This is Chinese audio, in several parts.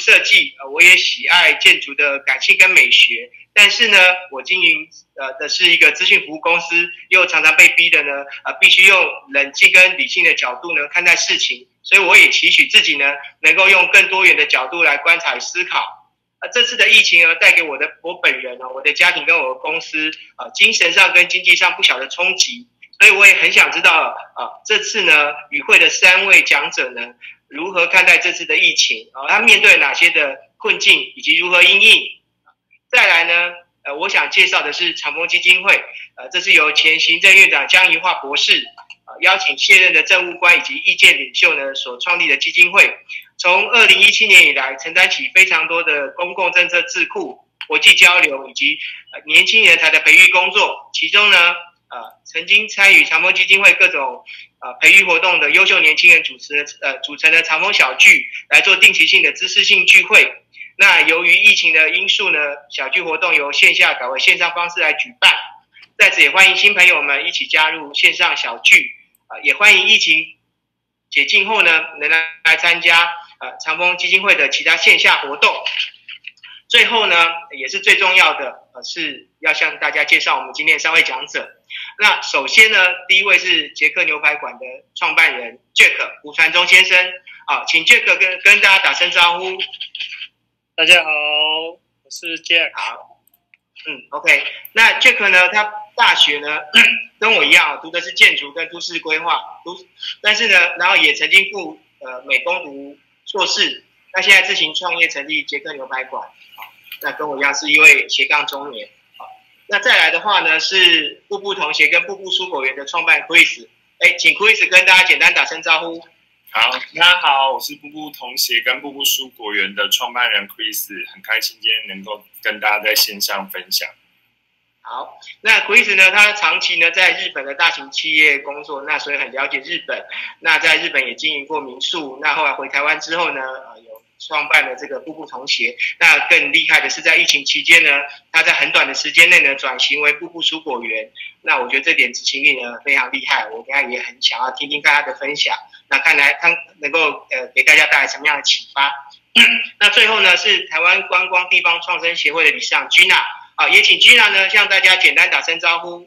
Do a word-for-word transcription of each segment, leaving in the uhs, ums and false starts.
设计，呃，我也喜爱建筑的感性跟美学，但是呢，我经营呃的是一个资讯服务公司，又常常被逼的呢，呃，必须用冷静跟理性的角度呢看待事情，所以我也期许自己呢，能够用更多元的角度来观察与思考。呃，这次的疫情呢，带给我的我本人哦，我的家庭跟我的公司，呃，精神上跟经济上不小的冲击，所以我也很想知道，呃，这次呢，与会的三位讲者呢，如何看待这次的疫情？啊、呃，他面对哪些的困境，以及如何因应？再来呢，呃，我想介绍的是长丰基金会，呃，这是由前行政院长江宜桦博士，呃，邀请现任的政务官以及意见领袖呢所创立的基金会。从二零一七年以来，承担起非常多的公共政策智库、国际交流以及呃年轻人才的培育工作。其中呢，呃，曾经参与长丰基金会各种呃培育活动的优秀年轻人主持呃组成的长丰小聚，来做定期性的知识性聚会。那由于疫情的因素呢，小聚活动由线下改为线上方式来举办。在此也欢迎新朋友们一起加入线上小聚，啊、呃，也欢迎疫情解禁后呢，能来来参加。呃，长丰基金会的其他线下活动。最后呢，也是最重要的，呃，是要向大家介绍我们今天的三位讲者。那首先呢，第一位是捷克牛排馆的创办人 Jack 胡传忠先生，啊，请 Jack 跟跟大家打声招呼。 大家好，我是 Jack。 好，嗯 ，OK， 那 Jack 呢，他大学呢跟我一样读的是建筑跟都市规划，读，但是呢，然后也曾经赴呃美工读硕士，那现在自行创业成立捷克牛排馆，好，那跟我一样是一位斜杠中年，好，那再来的话呢是步步同鞋跟步步蔬果园的创办 Chris， 哎，请 Chris 跟大家简单打声招呼。 好，大家好，我是步步同鞋跟步步蔬果园的创办人 Chris， 很开心今天能够跟大家在线上分享。 好，那 Chris 呢，他长期呢在日本的大型企业工作，那所以很了解日本。那在日本也经营过民宿，那后来回台湾之后呢，呃，有创办了这个步步同鞋。那更厉害的是，在疫情期间呢，他在很短的时间内呢转型为步步蔬果园。那我觉得这点执行力呢非常厉害，我等下也很想要听听大家的分享。那看来他能够呃给大家带来什么样的启发？那最后呢是台湾观光地方创生协会的理事长 Gina。好，也请 Gina 呢向大家简单打声招呼。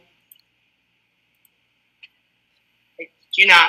哎 ，Gina。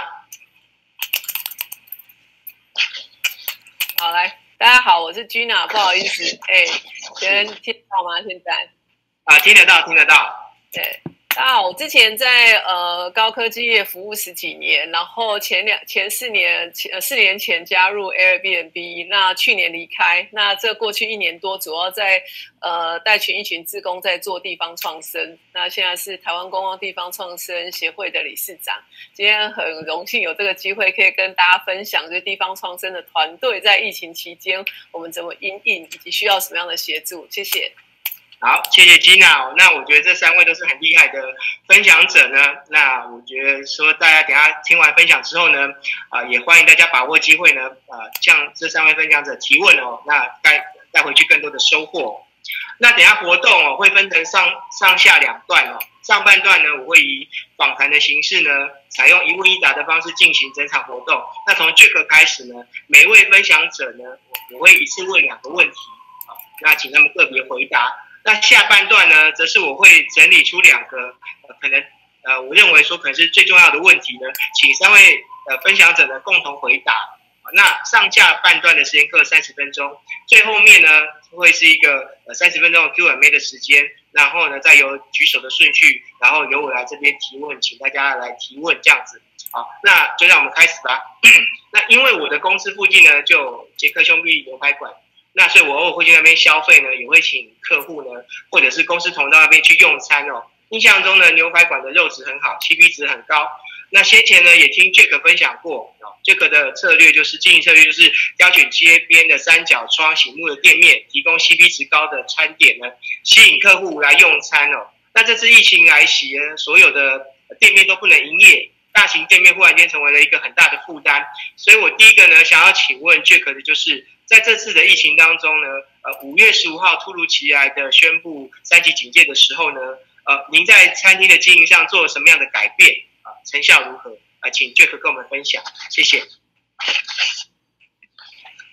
好，来，大家好，我是 Gina， 不好意思，哎，能听得到吗？现在？ 啊，听得到，听得到。 对。大家好，我之前在呃高科技业服务十几年，然后前两前四年前呃四年前加入 Airbnb， 那去年离开，那这过去一年多主要在呃带群一群志工在做地方创生，那现在是台湾公共地方创生协会的理事长。今天很荣幸有这个机会可以跟大家分享，就是地方创生的团队在疫情期间我们怎么因应，以及需要什么样的协助。谢谢。 好，谢谢 Gina。那我觉得这三位都是很厉害的分享者呢。那我觉得说大家等一下听完分享之后呢，啊、呃，也欢迎大家把握机会呢，呃，向这三位分享者提问哦。那带带回去更多的收获。那等一下活动哦会分成上上下两段哦。上半段呢，我会以访谈的形式呢，采用一问一答的方式进行整场活动。那从 Jack 开始呢，每位分享者呢，我我会一次问两个问题，啊，那请他们个别回答。那下半段呢，则是我会整理出两个、呃、可能呃，我认为说可能是最重要的问题呢，请三位呃分享者呢共同回答。那上下半段的时间各三十分钟，最后面呢会是一个呃三十分钟的 Q and A 的时间，然后呢再由举手的顺序，然后由我来这边提问，请大家来提问这样子。好，那就让我们开始吧。那因为我的公司附近呢就有捷克兄弟牛排馆。那所以我偶尔会去那边消费呢，也会请客户呢，或者是公司同道那边去用餐哦。印象中呢，牛排馆的肉质很好 ，C P 值很高。那先前呢，也听 Jack 分享过哦 ，Jack 的策略就是经营策略就是挑选街边的三角窗醒目的店面，提供 C P 值高的餐点呢，吸引客户来用餐哦。那这次疫情来袭呢，所有的店面都不能营业。大型店面忽然间成为了一个很大的负担，所以我第一个呢，想要请问 Jack 的就是，在这次的疫情当中呢，呃，五月十五号突如其来的宣布三级警戒的时候呢，呃，您在餐厅的经营上做了什么样的改变啊、呃？成效如何？啊、呃，请 Jack 跟我们分享，谢谢。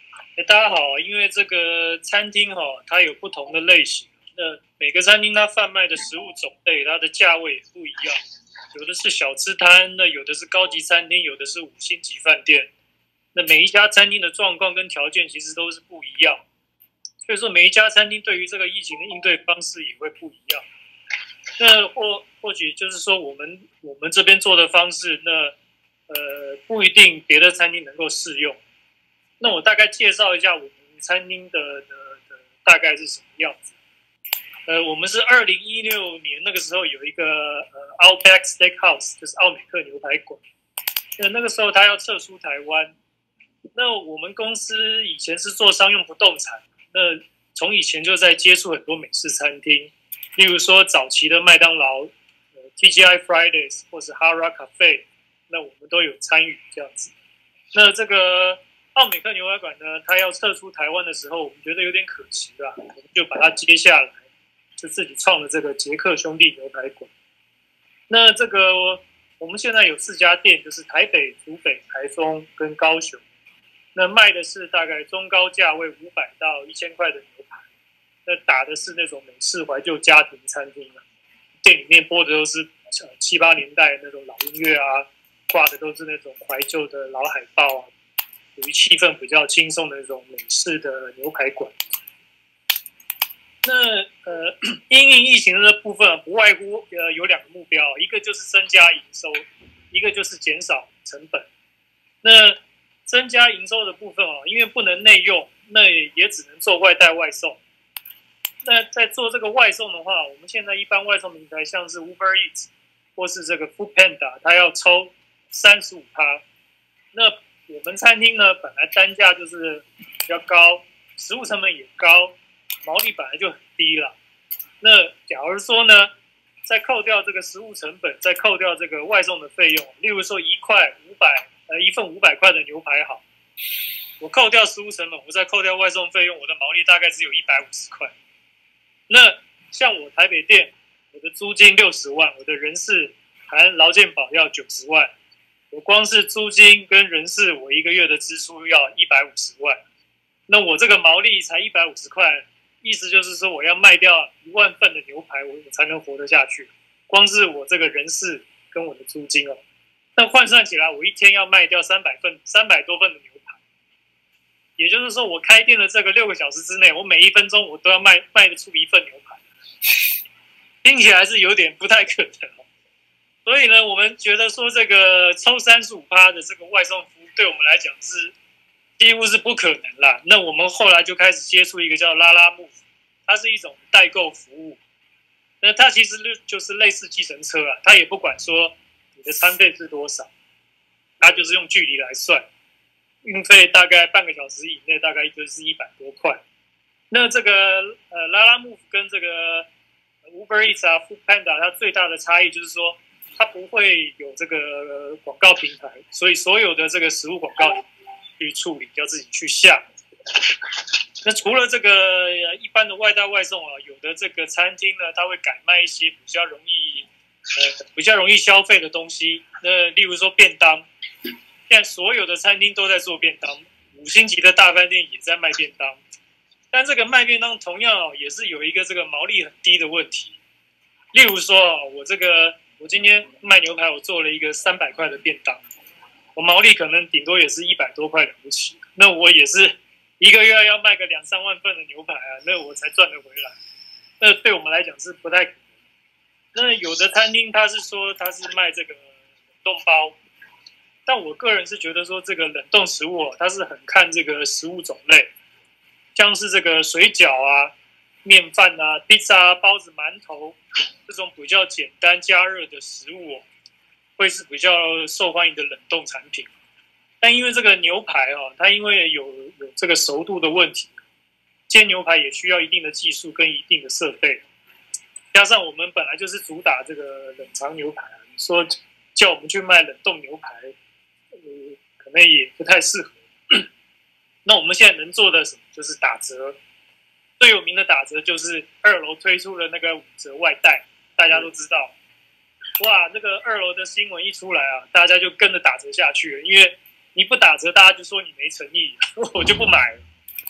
大家好，因为这个餐厅哈、哦，它有不同的类型，那每个餐厅它贩卖的食物种类，它的价位也不一样，有的是小吃摊，那有的是高级餐厅，有的是五星级饭店。那每一家餐厅的状况跟条件其实都是不一样，所以说每一家餐厅对于这个疫情的应对方式也会不一样。那或或许就是说，我们我们这边做的方式，那呃不一定别的餐厅能够适用。那我大概介绍一下我们餐厅的的的大概是什么样子。呃，我们是二零一六年那个时候有一个呃 Outback Steakhouse， 就是奥美克牛排馆。那那个时候他要撤出台湾。那我们公司以前是做商用不动产，那从以前就在接触很多美式餐厅，例如说早期的麦当劳、呃、T G I Fridays 或是 Hard Rock Cafe， 那我们都有参与这样子。那这个奥美克牛排馆呢，它要撤出台湾的时候，我们觉得有点可惜啦，我们就把它接下来，就自己创了这个杰克兄弟牛排馆。那这个我们现在有四家店，就是台北、竹北、台中跟高雄。那卖的是大概中高价位五百到一千块的牛排，那打的是那种美式怀旧家庭餐厅啊，店里面播的都是七八年代那种老音乐啊，挂的都是那种怀旧的老海报啊。属于气氛比较轻松的那种美式的牛排馆。那呃，因应疫情的部分不外乎呃有两个目标，一个就是增加营收，一个就是减少成本。那增加营收的部分哦，因为不能内用，那也只能做外带外送。那在做这个外送的话，我们现在一般外送平台像是 Uber Eats 或是这个 Food Panda， 它要抽 百分之三十五。那我们餐厅呢，本来单价就是比较高，食物成本也高，毛利本来就很低了。那假如说呢，再扣掉这个食物成本，再扣掉这个外送的费用，例如说一块五百，呃，一份五百块的牛排好，我扣掉食物成本，我再扣掉外送费用，我的毛利大概只有一百五十块。那像我台北店，我的租金六十万，我的人事含劳健保要九十万。我光是租金跟人事，我一个月的支出要一百五十万，那我这个毛利才一百五十块，意思就是说我要卖掉一万份的牛排，我才能活得下去。光是我这个人事跟我的租金哦，那换算起来，我一天要卖掉三百份、三百多份的牛排，也就是说，我开店的这个六个小时之内，我每一分钟我都要卖卖得出一份牛排，听起来是有点不太可能。所以呢，我们觉得说这个抽 百分之三十五 的这个外送服务，对我们来讲是几乎是不可能啦。那我们后来就开始接触一个叫拉拉木，它是一种代购服务。那它其实就是类似计程车啊，它也不管说你的餐费是多少，它就是用距离来算，运费大概半个小时以内，大概就是一百多块。那这个呃拉拉木跟这个 Uber Eats 啊 Food Panda 它最大的差异就是说，它不会有这个广告平台，所以所有的这个食物广告去处理，要自己去下。那除了这个一般的外带外送啊，有的这个餐厅呢，它会改卖一些比较容易呃比较容易消费的东西。那例如说便当，现在所有的餐厅都在做便当，五星级的大饭店也在卖便当。但这个卖便当同样、哦、也是有一个这个毛利很低的问题。例如说、哦、我这个我今天卖牛排，我做了一个三百块的便当，我毛利可能顶多也是一百多块了不起。那我也是一个月要卖个两三万份的牛排啊，那我才赚得回来。那对我们来讲是不太可能。那有的餐厅他是说他是卖这个冷冻包，但我个人是觉得说这个冷冻食物、哦、它是很看这个食物种类。像是这个水饺啊、面饭啊、披萨、包子、馒头这种比较简单加热的食物、哦，会是比较受欢迎的冷冻产品。但因为这个牛排哦，它因为有有这个熟度的问题，煎牛排也需要一定的技术跟一定的设备，加上我们本来就是主打这个冷藏牛排啊，你说叫我们去卖冷冻牛排，呃，可能也不太适合。那我们现在能做的什么？就是打折。最有名的打折就是二楼推出了那个五折外带，大家都知道。哇，那个二楼的新闻一出来啊，大家就跟着打折下去了。因为你不打折，大家就说你没诚意，我就不买了。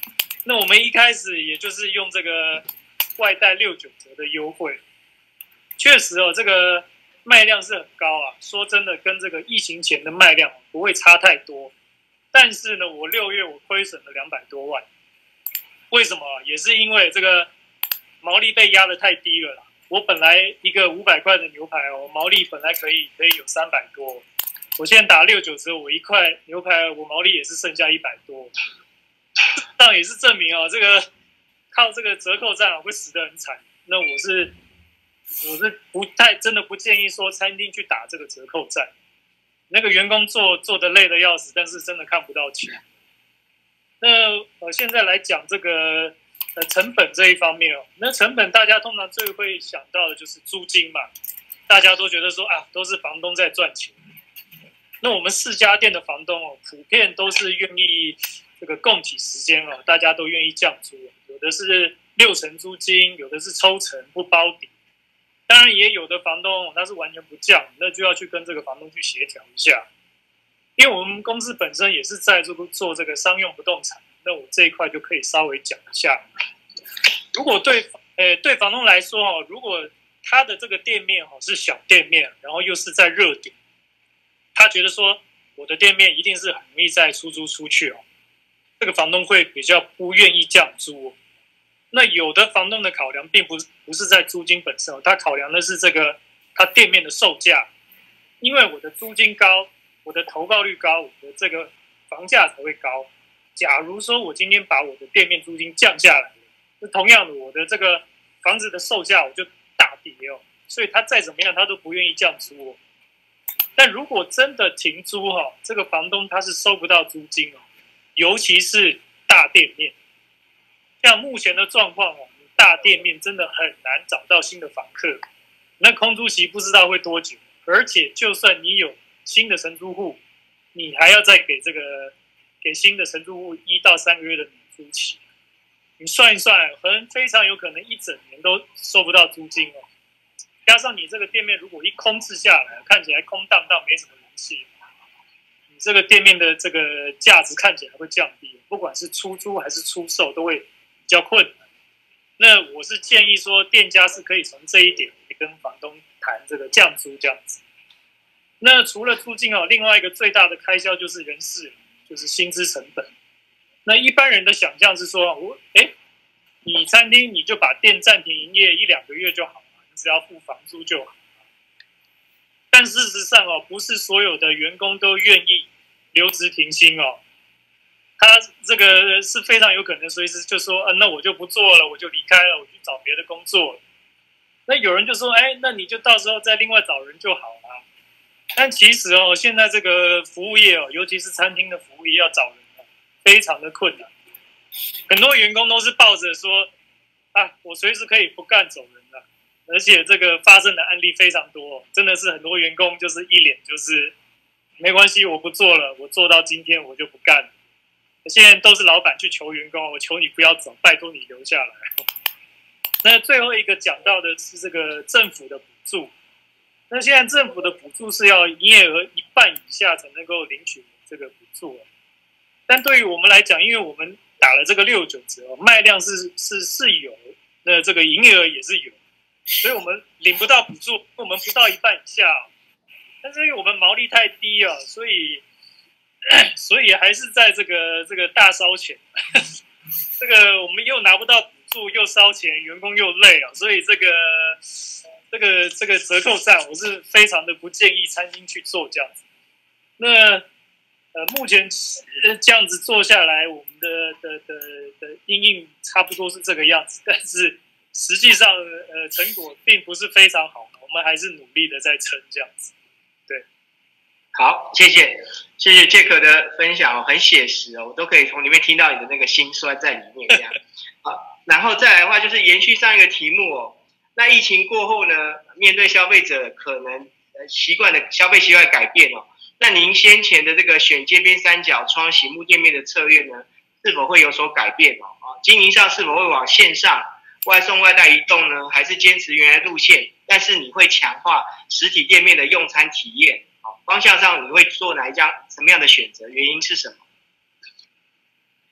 那我们一开始也就是用这个外带六九折的优惠，确实哦，这个卖量是很高啊。说真的，跟这个疫情前的卖量不会差太多。但是呢，我六月我亏损了两百多万，为什么？也是因为这个毛利被压得太低了啦。我本来一个五百块的牛排哦，毛利本来可以可以有三百多，我现在打六九折，我一块牛排我毛利也是剩下一百多，这样也是证明哦，这个靠这个折扣战会死得很惨。那我是我是不太真的不建议说餐厅去打这个折扣战，那个员工做做得累得要死，但是真的看不到钱。那呃现在来讲这个。呃，成本这一方面哦，那成本大家通常最会想到的就是租金嘛，大家都觉得说啊，都是房东在赚钱。那我们四家店的房东哦，普遍都是愿意这个供给时间哦，大家都愿意降租，有的是六成租金，有的是抽成不包底，当然也有的房东他是完全不降，那就要去跟这个房东去协调一下。因为我们公司本身也是在做做这个商用不动产。那我这一块就可以稍微讲一下。如果对，呃，对房东来说哦，如果他的这个店面哦是小店面，然后又是在热点，他觉得说我的店面一定是很容易再出租出去哦，这个房东会比较不愿意降租哦。那有的房东的考量并不是不是在租金本身哦，他考量的是这个他店面的售价，因为我的租金高，我的投报率高，我的这个房价才会高。假如说我今天把我的店面租金降下来了，那同样的我的这个房子的售价我就大跌哦，所以他再怎么样他都不愿意降租哦。但如果真的停租哈，这个房东他是收不到租金哦，尤其是大店面。像目前的状况哦，大店面真的很难找到新的房客，那空租期不知道会多久，而且就算你有新的承租户，你还要再给这个。给新的承租户一到三个月的免租期，你算一算，可能非常有可能一整年都收不到租金哦。加上你这个店面如果一空置下来，看起来空荡荡，没什么人气，你这个店面的这个价值看起来会降低，不管是出租还是出售都会比较困难。那我是建议说，店家是可以从这一点跟房东谈这个降租这样子。那除了租金哦，另外一个最大的开销就是人事。就是薪资成本。那一般人的想象是说，我哎，你餐厅你就把店暂停营业一两个月就好了，你只要付房租就好。但事实上哦，不是所有的员工都愿意留职停薪哦。他这个是非常有可能随时就说，啊，那我就不做了，我就离开了，我去找别的工作了。那有人就说，哎，那你就到时候再另外找人就好了。但其实哦，现在这个服务业哦，尤其是餐厅的服务业要找人哦，非常的困难。很多员工都是抱着说，啊，我随时可以不干走人了。而且这个发生的案例非常多哦，真的是很多员工就是一脸就是没关系，我不做了，我做到今天我就不干了。现在都是老板去求员工，我求你不要走，拜托你留下来。那最后一个讲到的是这个政府的补助。那现在政府的补助是要营业额一半以下才能够领取这个补助，但对于我们来讲，因为我们打了这个六九折，卖量是是是有，那这个营业额也是有，所以我们领不到补助，我们不到一半以下，但是因为我们毛利太低啊，所以所以还是在这个这个大烧钱，这个我们又拿不到补助，又烧钱，员工又累啊，所以这个。这个这个折扣战，我是非常的不建议餐厅去做这样子。那呃，目前这样子做下来，我们的的的的因应差不多是这个样子，但是实际上呃成果并不是非常好，我们还是努力的在撑这样子。对， 好，谢谢谢谢杰克的分享哦，很写实哦，我都可以从里面听到你的那个心酸在里面这样。好，然后再来的话就是延续上一个题目哦。那疫情过后呢，面对消费者可能呃习惯的消费习惯改变哦，那您先前的这个选街边三角窗醒目店面的策略呢，是否会有所改变哦？啊，经营上是否会往线上外送外带移动呢？还是坚持原来路线？但是你会强化实体店面的用餐体验？哦，方向上你会做哪一家什么样的选择？原因是什么？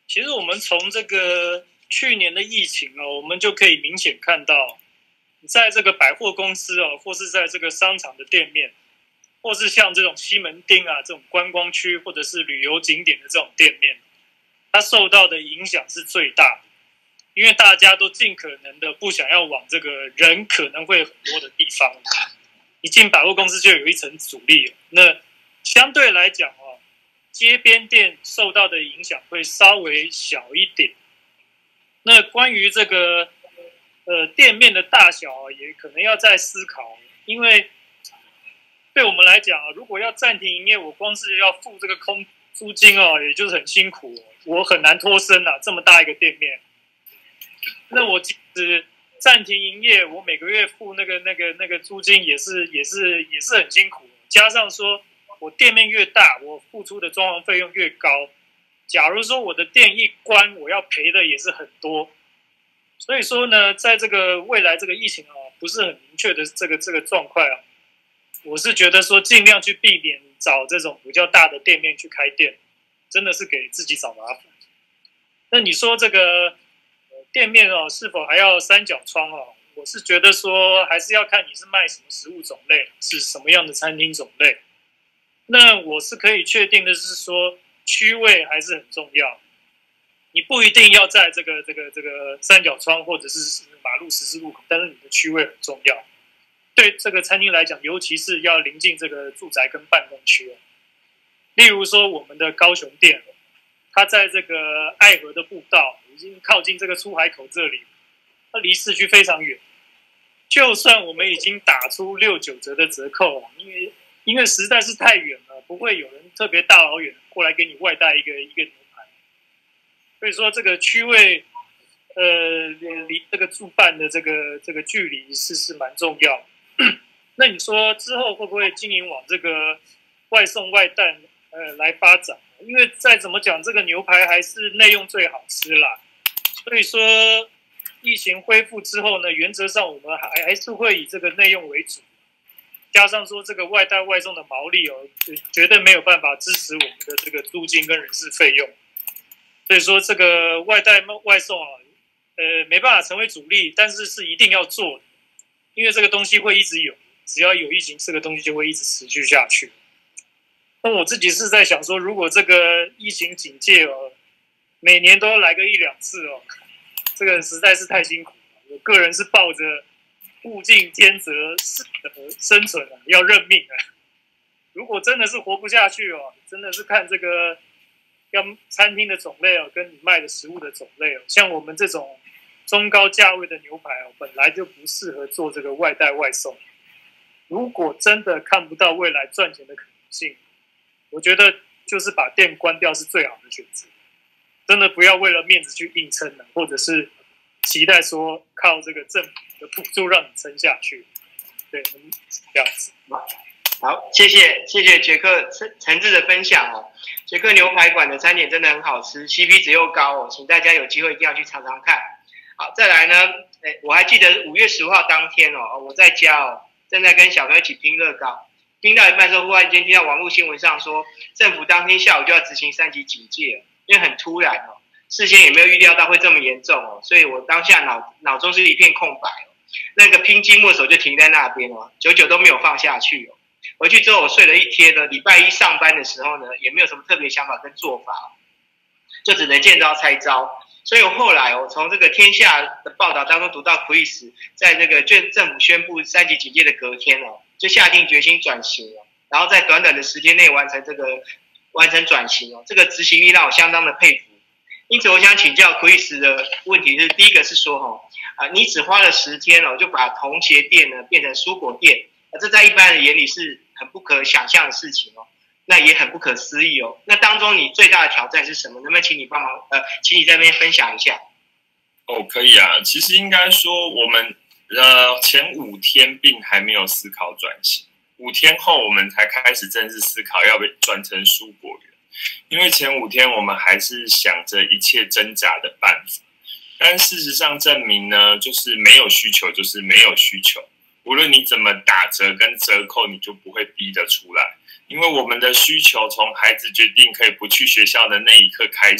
其实我们从这个去年的疫情哦，我们就可以明显看到，在这个百货公司哦，或是在这个商场的店面，或是像这种西门町啊这种观光区或者是旅游景点的这种店面，它受到的影响是最大的，因为大家都尽可能的不想要往这个人可能会很多的地方，一进百货公司就有一层阻力。那相对来讲哦，街边店受到的影响会稍微小一点。那关于这个呃店面的大小也可能要再思考，因为对我们来讲啊，如果要暂停营业，我光是要付这个空租金哦，也就是很辛苦哦，我很难脱身啊，这么大一个店面。那我即使暂停营业，我每个月付那个那个那个租金也是也是也是很辛苦，加上说我店面越大，我付出的装潢费用越高。假如说我的店一关，我要赔的也是很多。所以说呢，在这个未来这个疫情啊不是很明确的这个这个状况啊，我是觉得说尽量去避免找这种比较大的店面去开店，真的是给自己找麻烦。那你说这个店面哦，是否还要三角窗哦？我是觉得说，还是要看你是卖什么食物种类，是什么样的餐厅种类。那我是可以确定的是说，区位还是很重要。你不一定要在这个这个这个三角窗或者是马路十字路口，但是你的区位很重要。对这个餐厅来讲，尤其是要临近这个住宅跟办公区。例如说，我们的高雄店，它在这个爱河的步道，已经靠近这个出海口这里，它离市区非常远。就算我们已经打出六九折的折扣，因为因为实在是太远了，不会有人特别大老远过来给你外带一个一个牛排。所以说，这个区位，呃，离这个住办的这个这个距离是是蛮重要。那你说之后会不会经营往这个外送外带呃来发展？因为再怎么讲，这个牛排还是内用最好吃啦。所以说，疫情恢复之后呢，原则上我们还还是会以这个内用为主，加上说这个外带外送的毛利哦，绝对没有办法支持我们的这个租金跟人事费用。所以说这个外带外送啊，呃，没办法成为主力，但是是一定要做的，因为这个东西会一直有，只要有疫情，这个东西就会一直持续下去。那我自己是在想说，如果这个疫情警戒哦，每年都要来个一两次哦，这个实在是太辛苦了。我个人是抱着物竞天择适者生存啊，要认命啊。如果真的是活不下去哦，真的是看这个要餐厅的种类哦，跟你卖的食物的种类哦。像我们这种中高价位的牛排哦，本来就不适合做这个外带外送。如果真的看不到未来赚钱的可能性，我觉得就是把店关掉是最好的选择。真的不要为了面子去硬撑了，或者是期待说靠这个政府的补助让你撑下去。对，这样子。 好，谢谢谢谢杰克诚挚的分享哦。杰克牛排馆的餐点真的很好吃 ，C P 值又高哦，请大家有机会一定要去尝尝看。好，再来呢，哎，我还记得五月十五号当天哦，我在家哦，正在跟小朋友一起拼乐高，拼到一半的时候，忽然间听到网络新闻上说，政府当天下午就要执行三级警戒了，因为很突然哦，事先也没有预料到会这么严重哦，所以我当下脑脑中是一片空白哦，那个拼积木手就停在那边哦，久久都没有放下去哦。回去之后我睡了一天了，礼拜一上班的时候呢，也没有什么特别想法跟做法，就只能见招拆招。所以我后来我从这个天下的报道当中读到 Chris 在这个政府宣布三级警戒的隔天哦，就下定决心转型哦，然后在短短的时间内完成这个完成转型哦，这个执行力让我相当的佩服。因此我想请教 Chris 的问题是，第一个是说哦，啊，你只花了十天哦，就把童鞋店呢变成蔬果店，这在一般人眼里是很不可想象的事情哦，那也很不可思议哦。那当中你最大的挑战是什么？能不能请你帮忙？呃，请你在那边分享一下。 哦，可以啊。其实应该说，我们呃前五天并还没有思考转型，五天后我们才开始正式思考要不要转成蔬果园。因为前五天我们还是想着一切挣扎的办法，但事实上证明呢，就是没有需求就是没有需求。无论你怎么打折跟折扣，你就不会逼得出来，因为我们的需求从孩子决定可以不去学校的那一刻开始，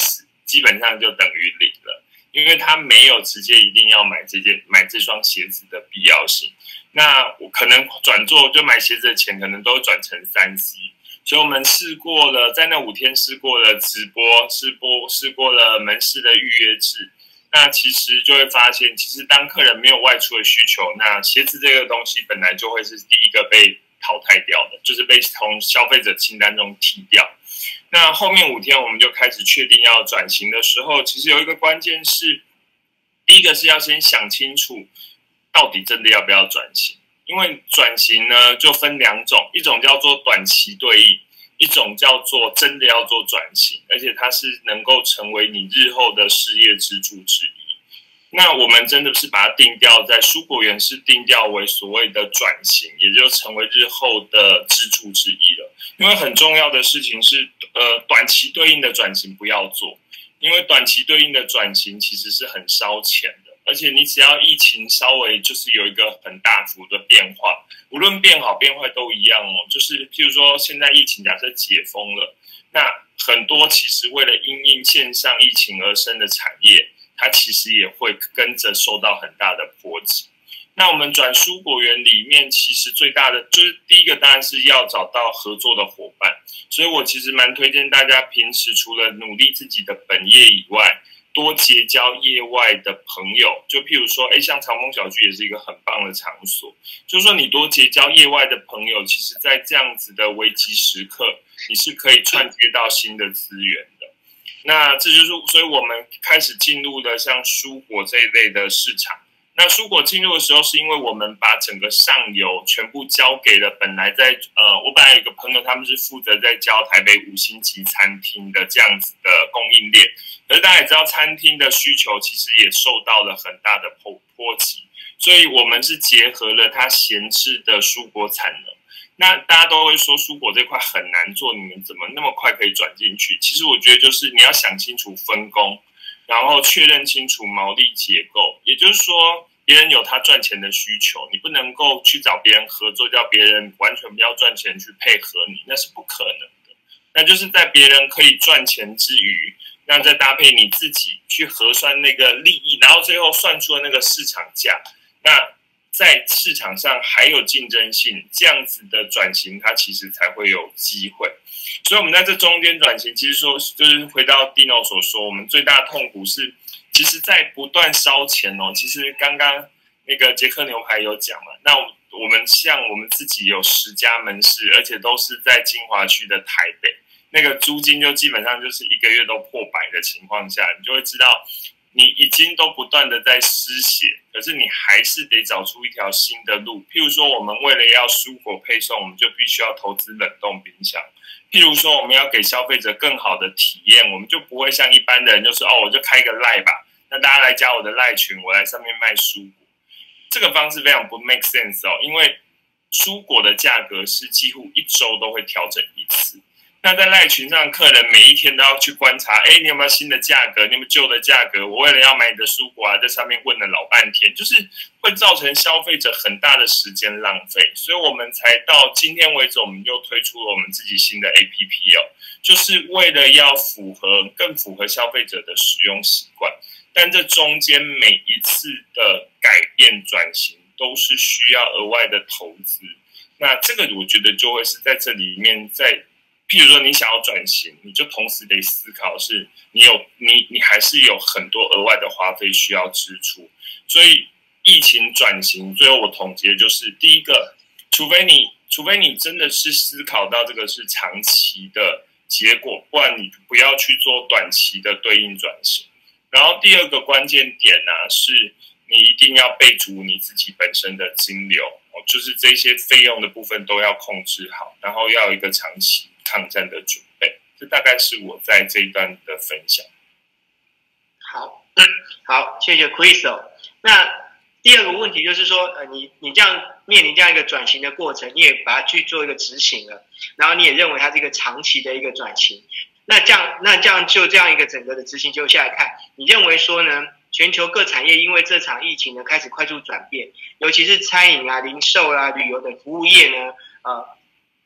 基本上就等于零了，因为他没有直接一定要买这件买这双鞋子的必要性。那我可能转做就买鞋子的钱可能都转成三 C， 所以我们试过了，在那五天试过了直播，试播试过了门市的预约制。那其实就会发现，其实当客人没有外出的需求，那鞋子这个东西本来就会是第一个被淘汰掉的，就是被从消费者清单中剔掉。那后面五天我们就开始确定要转型的时候，其实有一个关键是，第一个是要先想清楚，到底真的要不要转型。因为转型呢就分两种，一种叫做短期对应，一种叫做真的要做转型，而且它是能够成为你日后的事业支柱之一。那我们真的是把它定调在蔬果园是定调为所谓的转型，也就成为日后的支柱之一了。因为很重要的事情是，呃，短期对应的转型不要做，因为短期对应的转型其实是很烧钱的。而且你只要疫情稍微就是有一个很大幅的变化，无论变好变坏都一样哦。就是譬如说现在疫情假设解封了，那很多其实为了因应线上疫情而生的产业，它其实也会跟着受到很大的波及。那我们转蔬果园里面，其实最大的就是第一个当然是要找到合作的伙伴，所以我其实蛮推荐大家平时除了努力自己的本业以外，多结交业外的朋友，就譬如说，哎，像长丰小聚也是一个很棒的场所。就是说，你多结交业外的朋友，其实在这样子的危急时刻，你是可以串接到新的资源的。那这就是，所以我们开始进入了像蔬果这一类的市场。那蔬果进入的时候，是因为我们把整个上游全部交给了本来在呃，我本来有一个朋友，他们是负责在教台北五星级餐厅的这样子的供应链。可是大家也知道，餐厅的需求其实也受到了很大的波波及，所以我们是结合了它闲置的蔬果产能。那大家都会说蔬果这块很难做，你们怎么那么快可以转进去？其实我觉得就是你要想清楚分工，然后确认清楚毛利结构，也就是说，别人有他赚钱的需求，你不能够去找别人合作，叫别人完全不要赚钱去配合你，那是不可能的。那就是在别人可以赚钱之余，那再搭配你自己去核算那个利益，然后最后算出了那个市场价，那在市场上还有竞争性，这样子的转型它其实才会有机会。所以我们在这中间转型，其实说就是回到 Dino 所说，我们最大的痛苦是，其实在不断烧钱哦。其实刚刚那个捷克牛排有讲嘛，那我们像我们自己有十家门市，而且都是在精华区的台北，那个租金就基本上就是一个月都破百的情况下，你就会知道你已经都不断的在失血，可是你还是得找出一条新的路。譬如说我们为了要蔬果配送，我们就必须要投资冷冻冰箱。譬如说我们要给消费者更好的体验，我们就不会像一般的人就是哦，我就开一个 LINE 吧，那大家来加我的 LINE 群，我来上面卖蔬果。这个方式非常不 make sense 哦，因为蔬果的价格是几乎一周都会调整一次。那在LINE群上，客人每一天都要去观察，哎，你有没有新的价格？你有没有旧的价格？我为了要买你的蔬果啊，在上面问了老半天，就是会造成消费者很大的时间浪费。所以我们才到今天为止，我们又推出了我们自己新的 A P P 哦，就是为了要符合更符合消费者的使用习惯。但这中间每一次的改变转型都是需要额外的投资。那这个我觉得就会是在这里面在。譬如说你想要转型，你就同时得思考是你有你你还是有很多额外的花费需要支出。所以疫情转型最后我总结就是，第一个，除非你除非你真的是思考到这个是长期的结果，不然你不要去做短期的对应转型。然后第二个关键点呢、啊，是你一定要备足你自己本身的金流，就是这些费用的部分都要控制好，然后要有一个长期抗战的准备。这大概是我在这一段的分享。 好，好，谢谢 Chris 哦。那第二个问题就是说，呃，你你这样面临这样一个转型的过程，你也把它去做一个执行了，然后你也认为它是一个长期的一个转型。那这样，那这样就这样一个整个的执行就下来看，你认为说呢？全球各产业因为这场疫情呢开始快速转变，尤其是餐饮啊、零售啊、旅游等服务业呢，呃，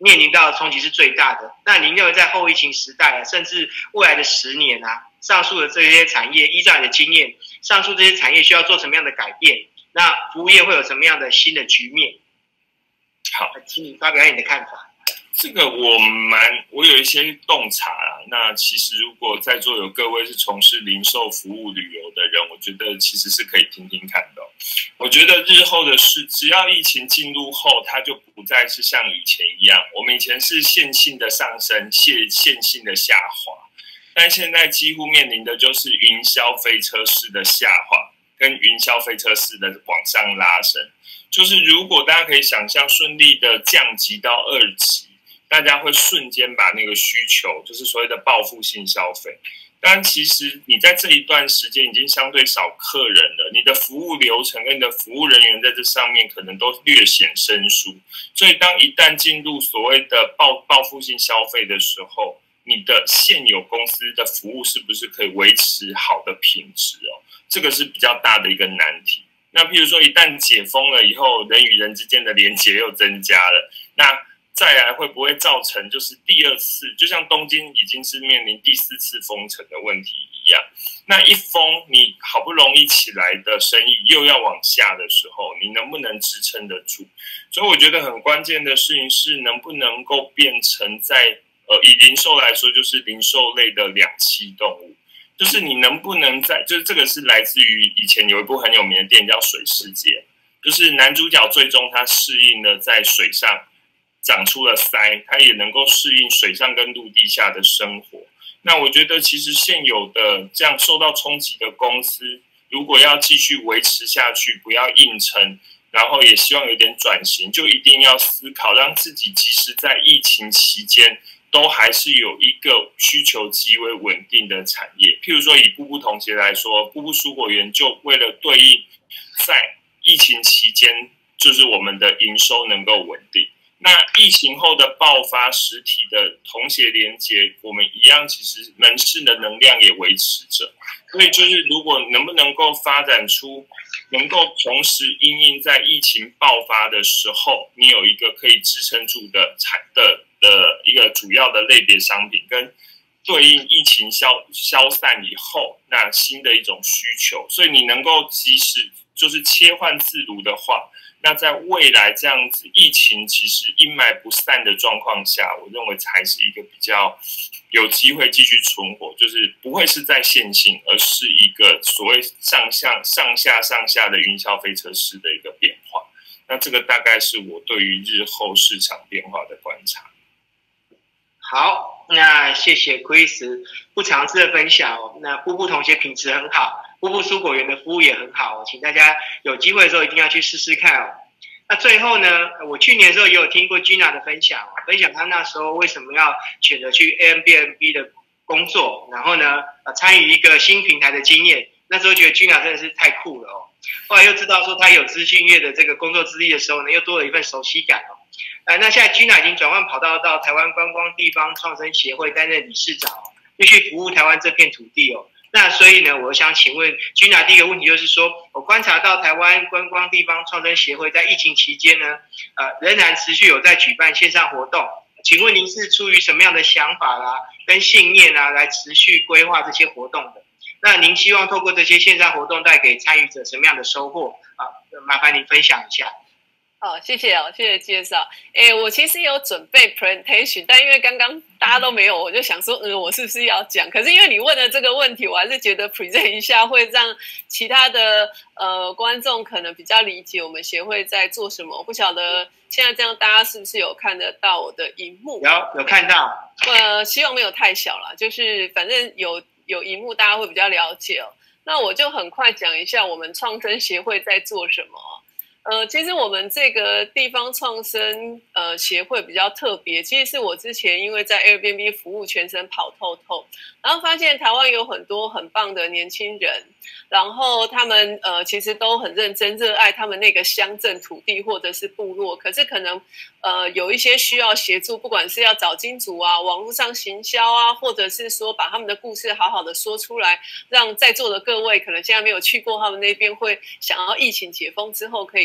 面临到的冲击是最大的。那您认为在后疫情时代啊，甚至未来的十年啊，上述的这些产业，依照你的经验，上述这些产业需要做什么样的改变？那服务业会有什么样的新的局面？ 好， 请你发表你的看法。 这个我蛮，我有一些洞察啦。那其实如果在座有各位是从事零售服务旅游的人，我觉得其实是可以听听看的。我觉得日后的事，只要疫情进入后，它就不再是像以前一样，我们以前是线性的上升，线线性的下滑，但现在几乎面临的就是云霄飞车式的下滑，跟云霄飞车式的往上拉升。就是如果大家可以想象顺利的降级到二级，大家会瞬间把那个需求，就是所谓的报复性消费。但其实你在这一段时间已经相对少客人了，你的服务流程跟你的服务人员在这上面可能都略显生疏。所以当一旦进入所谓的报报复性消费的时候，你的现有公司的服务是不是可以维持好的品质哦？这个是比较大的一个难题。那譬如说一旦解封了以后，人与人之间的连结又增加了，那再来会不会造成就是第二次，就像东京已经是面临第四次封城的问题一样，那一封你好不容易起来的生意又要往下的时候，你能不能支撑得住？所以我觉得很关键的事情是能不能够变成在呃以零售来说，就是零售类的两栖动物。就是你能不能在，就是这个是来自于以前有一部很有名的电影叫《水世界》，就是男主角最终他适应了在水上长出了鳃，他也能够适应水上跟陆地下的生活。那我觉得其实现有的这样受到冲击的公司，如果要继续维持下去，不要硬撑，然后也希望有点转型，就一定要思考让自己即使在疫情期间都还是有一个需求极为稳定的产业。譬如说以步步同鞋来说，步步蔬果园就为了对应在疫情期间，就是我们的营收能够稳定。那疫情后的爆发，实体的同鞋连结，我们一样，其实门市的能量也维持着。所以就是如果能不能够发展出能够同时因应在疫情爆发的时候，你有一个可以支撑住的产的的一个主要的类别商品，跟对应疫情消消散以后那新的一种需求，所以你能够及时就是切换自如的话，那在未来这样子疫情其实阴霾不散的状况下，我认为才是一个比较有机会继续存活，就是不会是在线性，而是一个所谓上下上下上下的云霄飞车式的一个变化。那这个大概是我对于日后市场变化的观察。 好，那谢谢 Chris 不尝试的分享哦。那步步同学品质很好，步步蔬果园的服务也很好哦，请大家有机会的时候一定要去试试看哦。那最后呢，我去年的时候也有听过 Gina 的分享哦，分享她那时候为什么要选择去 Airbnb 的工作，然后呢，呃，参与一个新平台的经验。那时候觉得 Gina 真的是太酷了哦。后来又知道说她有资讯业的这个工作资历的时候呢，又多了一份熟悉感哦。呃，那现在 Gina 已经转换跑道到台湾观光地方创生协会担任理事长哦，继续服务台湾这片土地哦。那所以呢，我想请问 Gina 第一个问题就是说，我观察到台湾观光地方创生协会在疫情期间呢，呃，仍然持续有在举办线上活动。请问您是出于什么样的想法啦、跟信念啊，来持续规划这些活动的？那您希望透过这些线上活动带给参与者什么样的收获啊？麻烦您分享一下。 好，谢谢哦，谢谢介绍。诶，我其实有准备 presentation， 但因为刚刚大家都没有，我就想说，嗯，我是不是要讲？可是因为你问的这个问题，我还是觉得 present 一下会让其他的呃观众可能比较理解我们协会在做什么。我不晓得现在这样大家是不是有看得到我的荧幕？ 有，有看到。 呃，希望没有太小啦，就是反正有有荧幕，大家会比较了解哦。那我就很快讲一下我们创生协会在做什么。呃，其实我们这个地方创生呃协会比较特别，其实是我之前因为在 Airbnb 服务全程跑透透，然后发现台湾有很多很棒的年轻人，然后他们呃其实都很认真热爱他们那个乡镇土地或者是部落，可是可能呃有一些需要协助，不管是要找金主啊、网络上行销啊，或者是说把他们的故事好好的说出来，让在座的各位可能现在没有去过他们那边，会想要疫情解封之后可以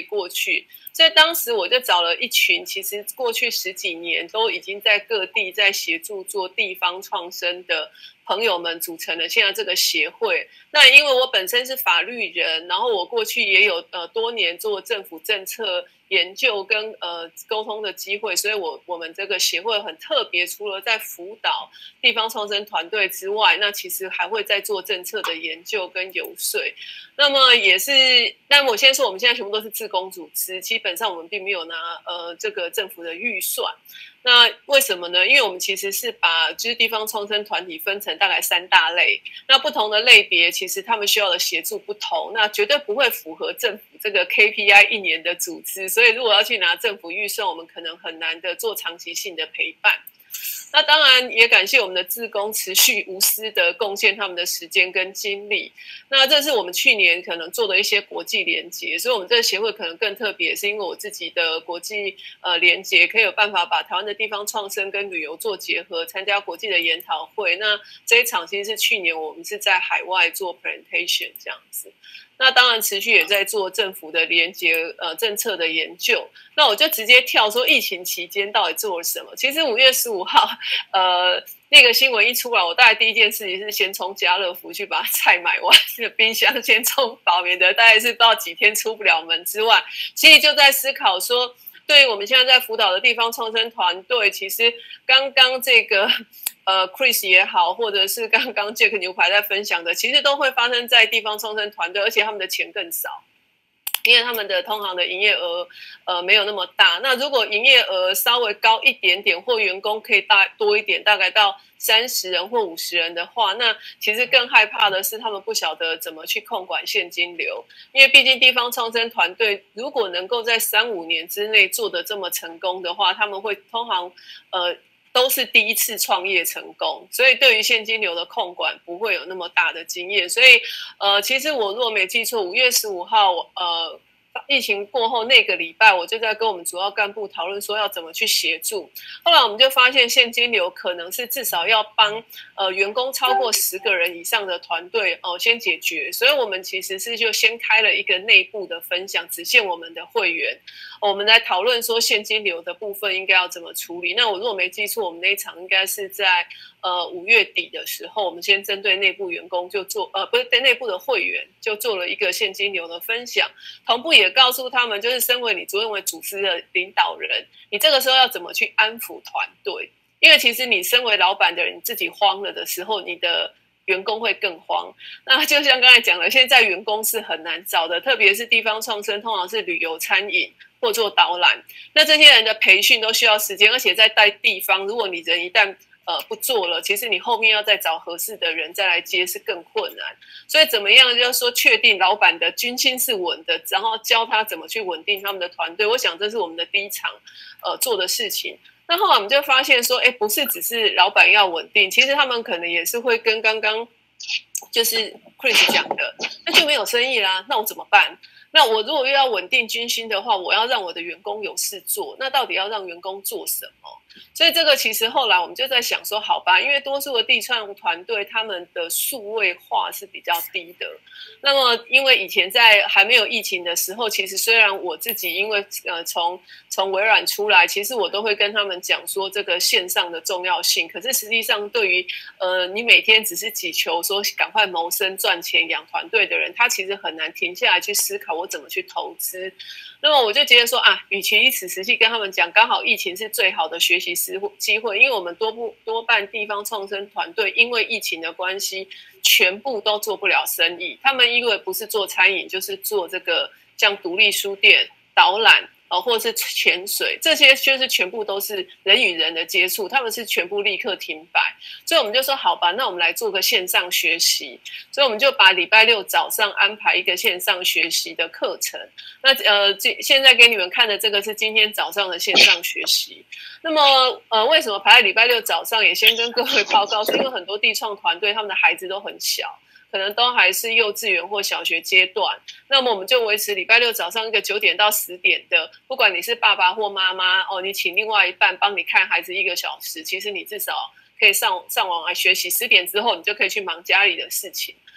过去。所以当时我就找了一群，其实过去十几年都已经在各地在协助做地方创生的朋友们组成了现在这个协会。那因为我本身是法律人，然后我过去也有呃多年做政府政策研究跟呃沟通的机会，所以我我们这个协会很特别，除了在辅导地方创生团队之外，那其实还会在做政策的研究跟游说。那么也是，那么我先说，我们现在全部都是志工组织，基本上我们并没有拿呃这个政府的预算。那为什么呢？因为我们其实是把就是地方创生团体分成大概三大类，那不同的类别其实他们需要的协助不同，那绝对不会符合政府这个 K P I 一年的组织，所以如果要去拿政府预算，我们可能很难的做长期性的陪伴。那当然也感谢我们的志工持续无私的贡献他们的时间跟精力。那这是我们去年可能做的一些国际连结，所以我们这个协会可能更特别，是因为我自己的国际呃连结可以有办法把台湾的地方创生跟旅游做结合，参加国际的研讨会。那这一场其实是去年我们是在海外做 presentation 这样子。那当然持续也在做政府的连结呃政策的研究。那我就直接跳说疫情期间到底做了什么。其实五月十五号呃那个新闻一出来，我大概第一件事情是先冲家乐福去把菜买完，冰箱先冲饱，免得大概是不知道几天出不了门之外，其实就在思考说，对于我们现在在辅导的地方创生团队，其实刚刚这个呃 Chris 也好，或者是刚刚 Jack 牛排在分享的，其实都会发生在地方创生团队，而且他们的钱更少。因为他们的通常的营业额呃没有那么大，那如果营业额稍微高一点点，或员工可以大多一点，大概到三十人或五十人的话，那其实更害怕的是他们不晓得怎么去控管现金流，因为毕竟地方创生团队如果能够在三五年之内做得这么成功的话，他们会通常呃都是第一次创业成功，所以对于现金流的控管不会有那么大的经验。所以呃，其实我如果没记错，五月十五号呃疫情过后那个礼拜，我就在跟我们主要干部讨论说要怎么去协助。后来我们就发现现金流可能是至少要帮呃员工超过十个人以上的团队哦、呃、先解决，所以我们其实是就先开了一个内部的分享，只限我们的会员。我们来讨论说现金流的部分应该要怎么处理。那我如果没记错，我们那一场应该是在呃五月底的时候，我们先针对内部员工就做呃不是对内部的会员就做了一个现金流的分享，同步也告诉他们，就是身为你作为组织的领导人，你这个时候要怎么去安抚团队，因为其实你身为老板的人，你自己慌了的时候，你的员工会更慌。那就像刚才讲的，现在员工是很难找的，特别是地方创生，通常是旅游、餐饮或做导览，那这些人的培训都需要时间，而且在带地方，如果你人一旦呃不做了，其实你后面要再找合适的人再来接是更困难。所以怎么样就是说确定老板的军心是稳的，然后教他怎么去稳定他们的团队，我想这是我们的第一场呃做的事情。那后来我们就发现说，哎，不是只是老板要稳定，其实他们可能也是会跟刚刚就是 Chris 讲的，那就没有生意啦，那我怎么办？那我如果又要稳定军心的话，我要让我的员工有事做，那到底要让员工做什么？所以这个其实后来我们就在想说，好吧，因为多数的地创团队他们的数位化是比较低的。那么因为以前在还没有疫情的时候，其实虽然我自己因为呃从从微软出来，其实我都会跟他们讲说这个线上的重要性。可是实际上对于呃你每天只是祈求说赶快谋生赚钱养团队的人，他其实很难停下来去思考我怎么去投资。那么我就觉得说啊，与其以此时期跟他们讲，刚好疫情是最好的学习机会，因为我们多不多半地方创生团队因为疫情的关系，全部都做不了生意。他们因为不是做餐饮，就是做这个像独立书店、导览。呃，或者是潜水，这些就是全部都是人与人的接触，他们是全部立刻停摆。所以我们就说好吧，那我们来做个线上学习。所以我们就把礼拜六早上安排一个线上学习的课程。那呃，现在给你们看的这个是今天早上的线上学习。那么呃，为什么排在礼拜六早上？也先跟各位报告，是因为很多地创团队他们的孩子都很小。可能都还是幼稚园或小学阶段，那么我们就维持礼拜六早上一个九点到十点的，不管你是爸爸或妈妈哦，你请另外一半帮你看孩子一个小时，其实你至少可以上上网来学习，十点之后你就可以去忙家里的事情。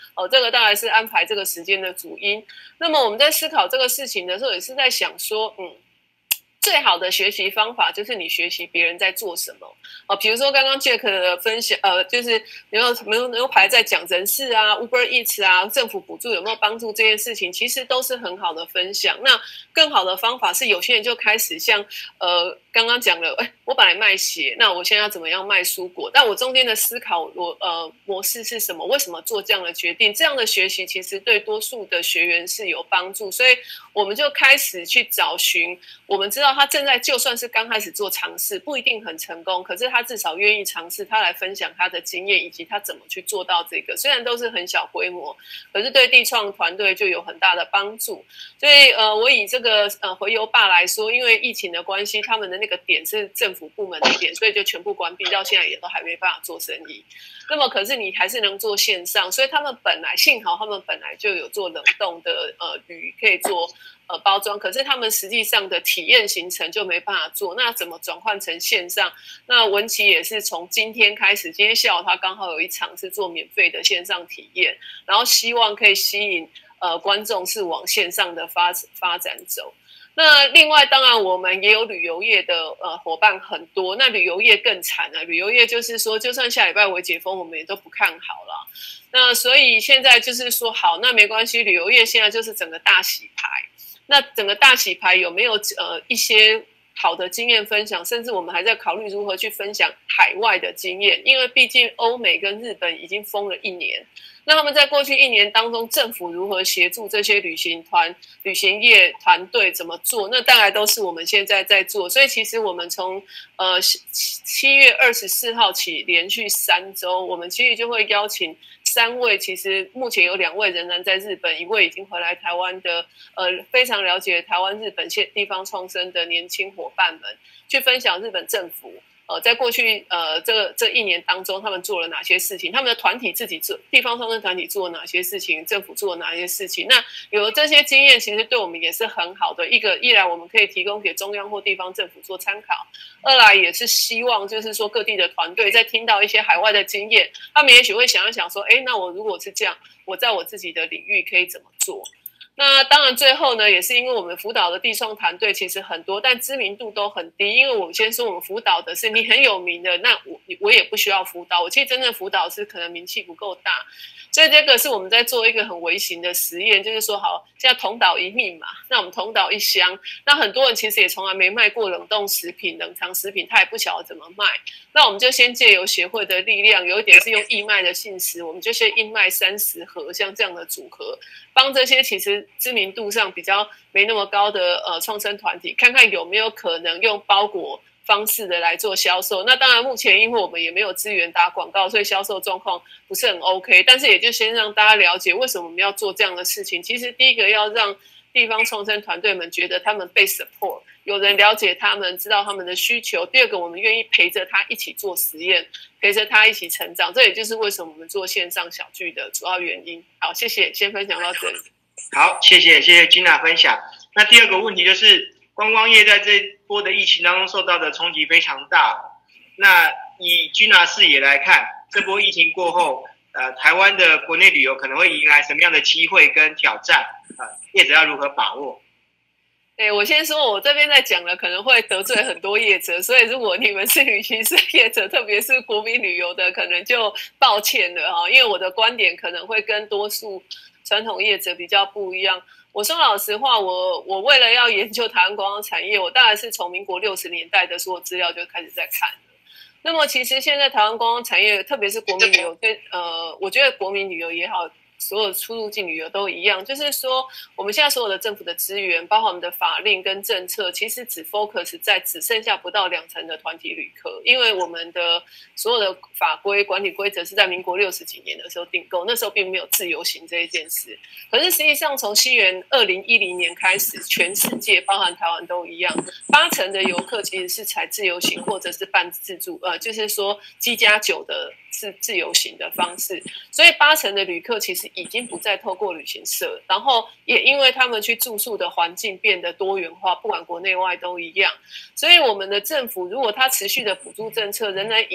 哦，这个大概是安排这个时间的主因。那么我们在思考这个事情的时候，也是在想说，嗯。最好的学习方法就是你学习别人在做什么哦，比如说刚刚 Jack 的分享，呃，就是牛牛牛排在讲人事啊 ，Uber Eats 啊，政府补助有没有帮助这件事情，其实都是很好的分享。那更好的方法是，有些人就开始像呃刚刚讲了，哎，我本来卖鞋，那我现在要怎么样卖蔬果？但我中间的思考我呃模式是什么？为什么做这样的决定？这样的学习其实对多数的学员是有帮助，所以我们就开始去找寻，我们知道。他正在就算是刚开始做尝试，不一定很成功，可是他至少愿意尝试，他来分享他的经验以及他怎么去做到这个。虽然都是很小规模，可是对地创团队就有很大的帮助。所以呃，我以这个呃回游吧来说，因为疫情的关系，他们的那个点是政府部门的点，所以就全部关闭，到现在也都还没办法做生意。那么可是你还是能做线上，所以他们本来幸好他们本来就有做冷冻的呃鱼可以做。呃，包装，可是他们实际上的体验行程就没办法做，那怎么转换成线上？那文琪也是从今天开始，今天下午他刚好有一场是做免费的线上体验，然后希望可以吸引呃观众是往线上的发发展走。那另外，当然我们也有旅游业的呃伙伴很多，那旅游业更惨了。旅游业就是说，就算下礼拜微解封，我们也都不看好了。那所以现在就是说，好，那没关系，旅游业现在就是整个大洗牌。那整个大洗牌有没有呃一些好的经验分享？甚至我们还在考虑如何去分享海外的经验，因为毕竟欧美跟日本已经封了一年。那他们在过去一年当中，政府如何协助这些旅行团、旅行业团队怎么做？那大概都是我们现在在做。所以其实我们从呃七月二十四号起，连续三周，我们其实就会邀请三位，其实目前有两位仍然在日本，一位已经回来台湾的，呃，非常了解台湾、日本现地方创生的年轻伙伴们，去分享日本政府。呃，在过去呃这个这一年当中，他们做了哪些事情？他们的团体自己做，地方创生团体做了哪些事情？政府做了哪些事情？那有了这些经验，其实对我们也是很好的一个。一来我们可以提供给中央或地方政府做参考；二来也是希望，就是说各地的团队在听到一些海外的经验，他们也许会想一想说，哎，那我如果是这样，我在我自己的领域可以怎么做？那当然，最后呢，也是因为我们辅导的地创团队其实很多，但知名度都很低。因为我们先说，我们辅导的是你很有名的，那我我也不需要辅导。我其实真正辅导是可能名气不够大，所以这个是我们在做一个很微型的实验，就是说，好，现在同岛一命嘛，那我们同岛一箱，那很多人其实也从来没卖过冷冻食品、冷藏食品，他也不晓得怎么卖。那我们就先借由协会的力量，有一点是用义卖的性质，我们就先义卖三十盒，像这样的组合，帮这些其实知名度上比较没那么高的呃创生团体，看看有没有可能用包裹方式的来做销售。那当然目前因为我们也没有资源打广告，所以销售状况不是很 OK， 但是也就先让大家了解为什么我们要做这样的事情。其实第一个要让地方创生团队们觉得他们被 support， 有人了解他们，知道他们的需求。第二个，我们愿意陪着他一起做实验，陪着他一起成长，这也就是为什么我们做线上小聚的主要原因。好，谢谢，先分享到这里。 好，谢谢谢谢 Gina 分享。那第二个问题就是，观光业在这波的疫情当中受到的冲击非常大。那以 Gina 视野来看，这波疫情过后，呃，台湾的国内旅游可能会迎来什么样的机会跟挑战？呃，业者要如何把握？ 对，我先说，我这边在讲了，可能会得罪很多业者，所以如果你们是旅行社业者，特别是国民旅游的，可能就抱歉了哈，因为我的观点可能会跟多数传统业者比较不一样。我说老实话，我我为了要研究台湾观光产业，我大概是从民国六十年代的所有资料就开始在看了。那么其实现在台湾观光产业，特别是国民旅游，对呃，我觉得国民旅游也好，所有出入境旅游都一样，就是说我们现在所有的政府的资源，包括我们的法令跟政策，其实只 focus 在只剩下不到两成的团体旅客，因为我们的所有的法规管理规则是在民国六十几年的时候订购，那时候并没有自由行这一件事。可是实际上从西元二零一零年开始，全世界包含台湾都一样，八成的游客其实是采自由行或者是办自助，呃，就是说机加酒的是自由行的方式，所以八成的旅客其实已经不再透过旅行社，然后也因为他们去住宿的环境变得多元化，不管国内外都一样，所以我们的政府如果它持续的补助政策仍然以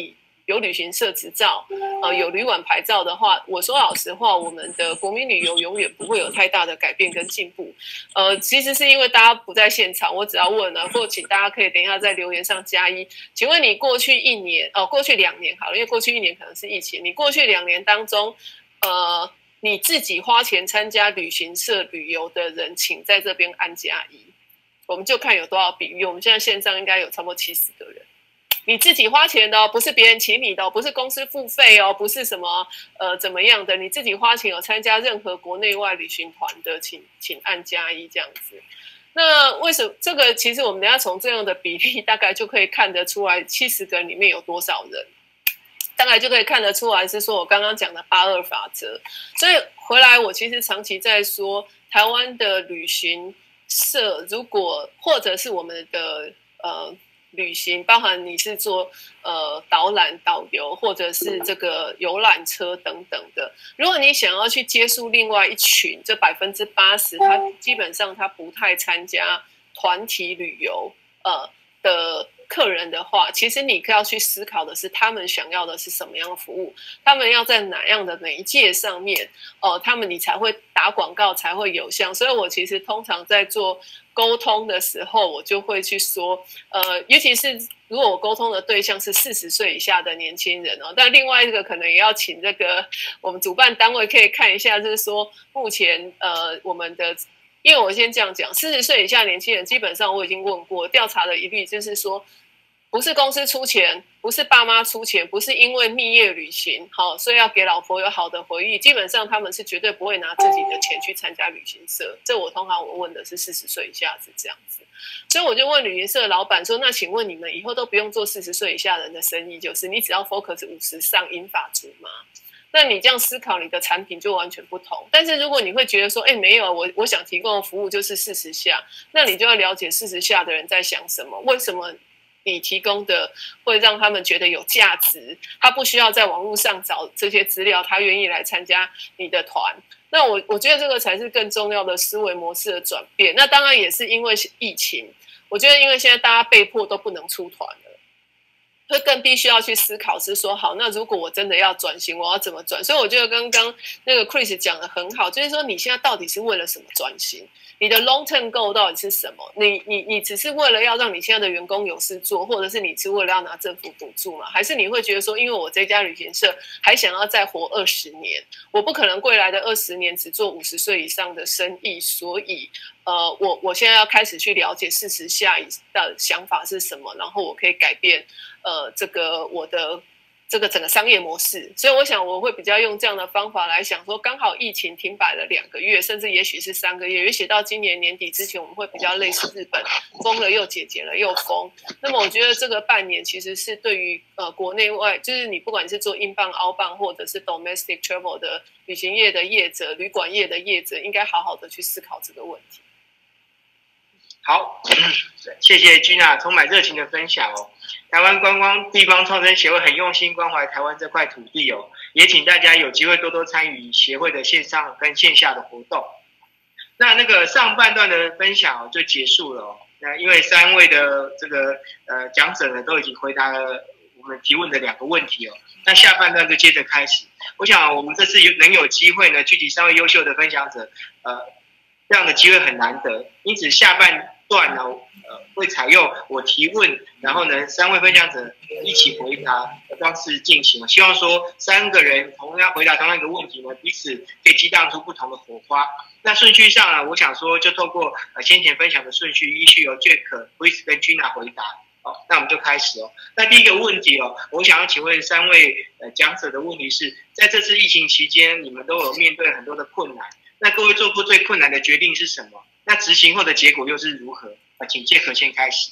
有旅行社执照，呃，有旅馆牌照的话，我说老实话，我们的国民旅游永远不会有太大的改变跟进步。呃，其实是因为大家不在现场，我只要问了，或请大家可以等一下在留言上加一。请问你过去一年，哦，过去两年好了，因为过去一年可能是疫情，你过去两年当中，呃，你自己花钱参加旅行社旅游的人，请在这边按加一。我们就看有多少比例，我们现在线上应该有差不多七十个人。你自己花钱的哦，不是别人请你的哦，不是公司付费哦，不是什么呃怎么样的，你自己花钱有参加任何国内外旅行团的，请请按加一这样子。那为什么这个？其实我们等一下从这样的比例，大概就可以看得出来，七十个人里面有多少人，大概就可以看得出来，是说我刚刚讲的八二法则。所以回来，我其实长期在说，台湾的旅行社，如果或者是我们的呃。旅行包含你是做呃导览导游或者是这个游览车等等的，如果你想要去接触另外一群，这百分之八十，他基本上他不太参加团体旅游呃的客人的话，其实你要去思考的是他们想要的是什么样的服务，他们要在哪样的媒介上面，呃，他们你才会打广告才会有效。所以我其实通常在做沟通的时候，我就会去说，呃，尤其是如果我沟通的对象是四十岁以下的年轻人哦，但另外一个可能也要请这个我们主办单位可以看一下，就是说目前呃我们的。因为我先这样讲，四十岁以下年轻人基本上我已经问过，调查的一律就是说，不是公司出钱，不是爸妈出钱，不是因为蜜月旅行，好，所以要给老婆有好的回忆，基本上他们是绝对不会拿自己的钱去参加旅行社。这我通常我问的是四十岁以下是这样子，所以我就问旅行社的老板说，那请问你们以后都不用做四十岁以下人的生意，就是你只要 focus 五十上银发族吗？那你这样思考，你的产品就完全不同。但是如果你会觉得说，哎，没有，我我想提供的服务就是四十下，那你就要了解四十下的人在想什么，为什么你提供的会让他们觉得有价值，他不需要在网络上找这些资料，他愿意来参加你的团。那我我觉得这个才是更重要的思维模式的转变。那当然也是因为疫情，我觉得因为现在大家被迫都不能出团了。会更必须要去思考是说，好，那如果我真的要转型，我要怎么转？所以我觉得刚刚那个 Chris 讲的很好，就是说你现在到底是为了什么转型？你的 long term goal 到底是什么？你你你只是为了要让你现在的员工有事做，或者是你是为了要拿政府补助吗？还是你会觉得说，因为我这家旅行社还想要再活二十年，我不可能未来的二十年只做五十岁以上的生意，所以呃，我我现在要开始去了解四十下的想法是什么，然后我可以改变呃这个我的。这个整个商业模式，所以我想我会比较用这样的方法来想说，刚好疫情停摆了两个月，甚至也许是三个月，也许到今年年底之前，我们会比较类似日本，封了又解，解了又封。那么我觉得这个半年其实是对于呃国内外，就是你不管是做英镑、澳镑，或者是 domestic travel 的旅行业的业者、旅馆业的业者，应该好好的去思考这个问题。 好，谢谢 Gina 充满热情的分享哦。台湾观光地方创生协会很用心关怀台湾这块土地哦，也请大家有机会多多参与协会的线上跟线下的活动。那那个上半段的分享哦就结束了哦。那因为三位的这个呃讲者呢都已经回答了我们提问的两个问题哦，那下半段就接着开始。我想我们这次能有机会呢聚集三位优秀的分享者，呃，这样的机会很难得，因此下半段呢，呃，会采用我提问，然后呢，三位分享者一起回答的方式进行。希望说三个人同样回答同样一个问题呢，彼此可以激荡出不同的火花。那顺序上呢，我想说就透过呃先前分享的顺序，依序由 Jack、Chris 跟 Gina 回答。好，那我们就开始哦。那第一个问题哦，我想要请问三位呃讲者的问题是，在这次疫情期间，你们都有面对很多的困难，那各位做过最困难的决定是什么？那执行后的结果又是如何？啊，请Jack先开始。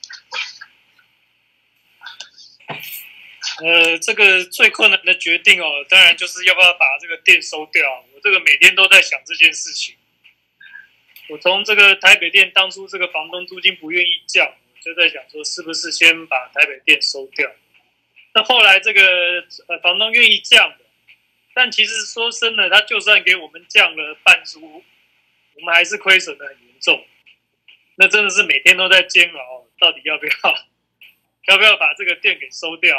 呃，这个最困难的决定哦，当然就是要不要把这个店收掉。我这个每天都在想这件事情。我从这个台北店当初这个房东租金不愿意降，我就在想说是不是先把台北店收掉。那后来这个呃房东愿意降的，但其实说真的，他就算给我们降了半租，我们还是亏损的很严重。那真的是每天都在煎熬，到底要不要要不要把这个店给收掉？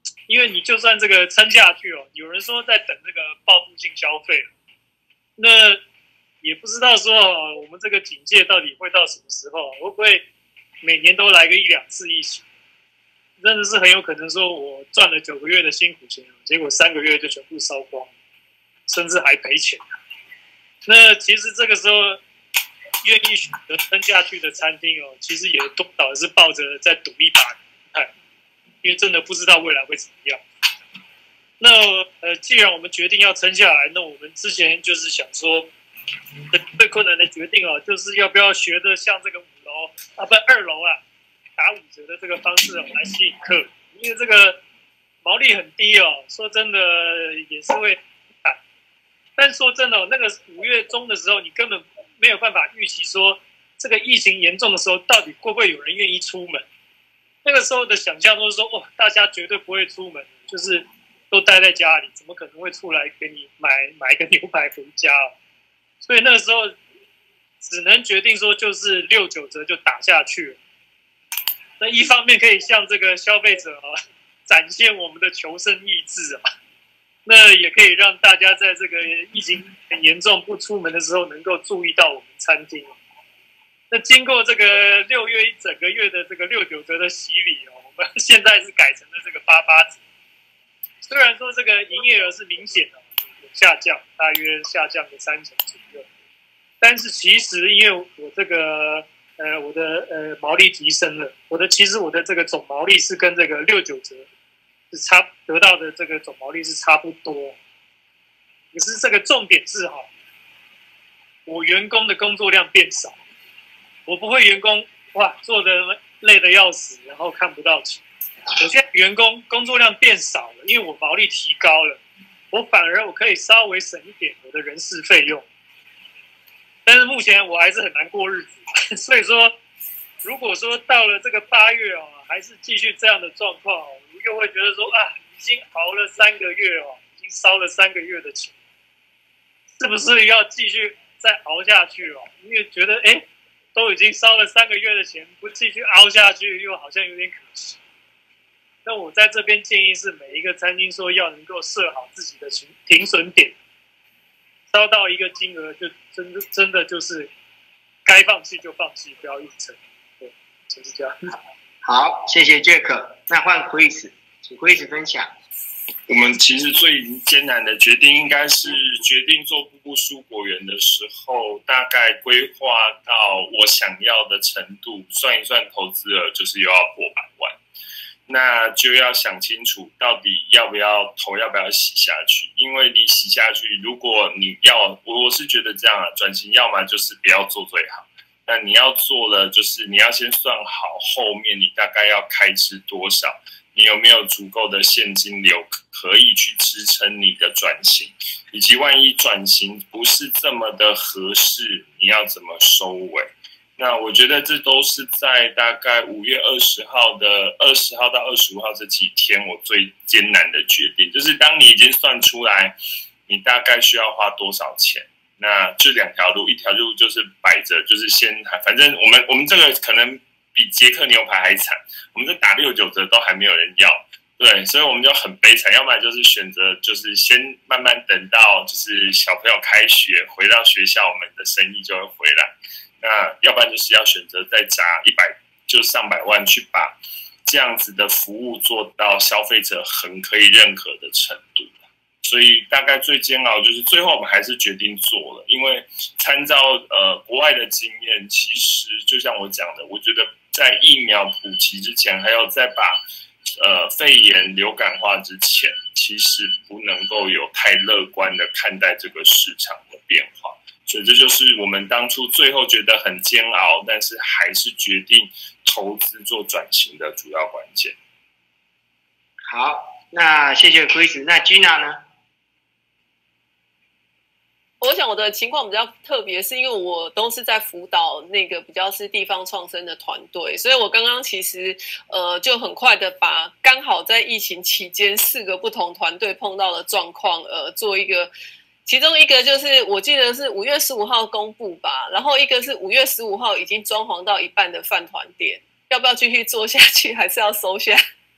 因为你就算这个撑下去哦，有人说在等这个报复性消费，那也不知道说哦，我们这个警戒到底会到什么时候？会不会每年都来个一两次疫情？真的是很有可能说我赚了九个月的辛苦钱，结果三个月就全部烧光，甚至还赔钱。那其实这个时候愿意选择撑下去的餐厅哦，其实也多少是抱着在赌一把的心态，因为真的不知道未来会怎么样。那呃，既然我们决定要撑下来，那我们之前就是想说，最困难的决定哦，就是要不要学的像这个五楼啊，不二楼啊，打五折的这个方式哦来吸引客人，因为这个毛利很低哦，说真的也是会。但说真的、哦，那个五月中的时候，你根本没有办法预期说这个疫情严重的时候，到底会不会有人愿意出门。那个时候的想象都是说，哇，大家绝对不会出门，就是都待在家里，怎么可能会出来给你买买一个牛排回家、哦？所以那个时候只能决定说，就是六九折就打下去了。那一方面可以向这个消费者啊展现我们的求生意志啊。那也可以让大家在这个疫情很严重不出门的时候，能够注意到我们餐厅。那经过这个六月一整个月的这个六九折的洗礼哦，我们现在是改成了这个八八折。虽然说这个营业额是明显的有下降，大约下降个三成左右，但是其实因为我这个呃我的呃毛利提升了，我的其实我的这个总毛利是跟这个六九折。是差得到的这个总毛利是差不多，可是这个重点是哈，我员工的工作量变少，我不会员工哇做的累得要死，然后看不到钱。我现在员工工作量变少了，因为我毛利提高了，我反而我可以稍微省一点我的人事费用，但是目前我还是很难过日子，所以说如果说到了这个八月哦，还是继续这样的状况哦。又会觉得说啊，已经熬了三个月哦，已经烧了三个月的钱，是不是要继续再熬下去哦？因为觉得哎，都已经烧了三个月的钱，不继续熬下去，又好像有点可惜。那我在这边建议是，每一个餐厅说要能够设好自己的停损点，烧到一个金额就真的真的就是该放弃就放弃，不要硬撑。对，就是这样。 好，谢谢 Jack。那换 Chris， 请 Chris 分享。 我们其实最艰难的决定，应该是决定做步步蔬果园的时候，大概规划到我想要的程度，算一算投资额，就是又要破百万。那就要想清楚，到底要不要投，要不要洗下去？因为你洗下去，如果你要，我是觉得这样啊，转型要么就是不要做最好。那你要做了，就是你要先算好后面你大概要开支多少，你有没有足够的现金流可以去支撑你的转型，以及万一转型不是这么的合适，你要怎么收尾？那我觉得这都是在大概五月二十号的二十号到二十五号这几天，我最艰难的决定，就是当你已经算出来，你大概需要花多少钱。那就两条路，一条路就是摆着，就是先，反正我们我们这个可能比捷克牛排还惨，我们这打六九折都还没有人要，对，所以我们就很悲惨。要不然就是选择就是先慢慢等到就是小朋友开学回到学校，我们的生意就会回来。那要不然就是要选择再砸一百就上百万去把这样子的服务做到消费者很可以认可的程度。所以大概最煎熬就是最后我们还是决定做了，因为参照呃国外的经验，其实就像我讲的，我觉得在疫苗普及之前，还有再把呃肺炎流感化之前，其实不能够有太乐观的看待这个市场的变化。所以这就是我们当初最后觉得很煎熬，但是还是决定投资做转型的主要关键。 好，那谢谢 Chris。那 Gina 呢？ 我想我的情况比较特别，是因为我都是在辅导那个比较是地方创生的团队，所以我刚刚其实呃就很快的把刚好在疫情期间四个不同团队碰到的状况呃做一个，其中一个就是我记得是五月十五号公布吧，然后一个是五月十五号已经装潢到一半的饭团店，要不要继续做下去，还是要收下？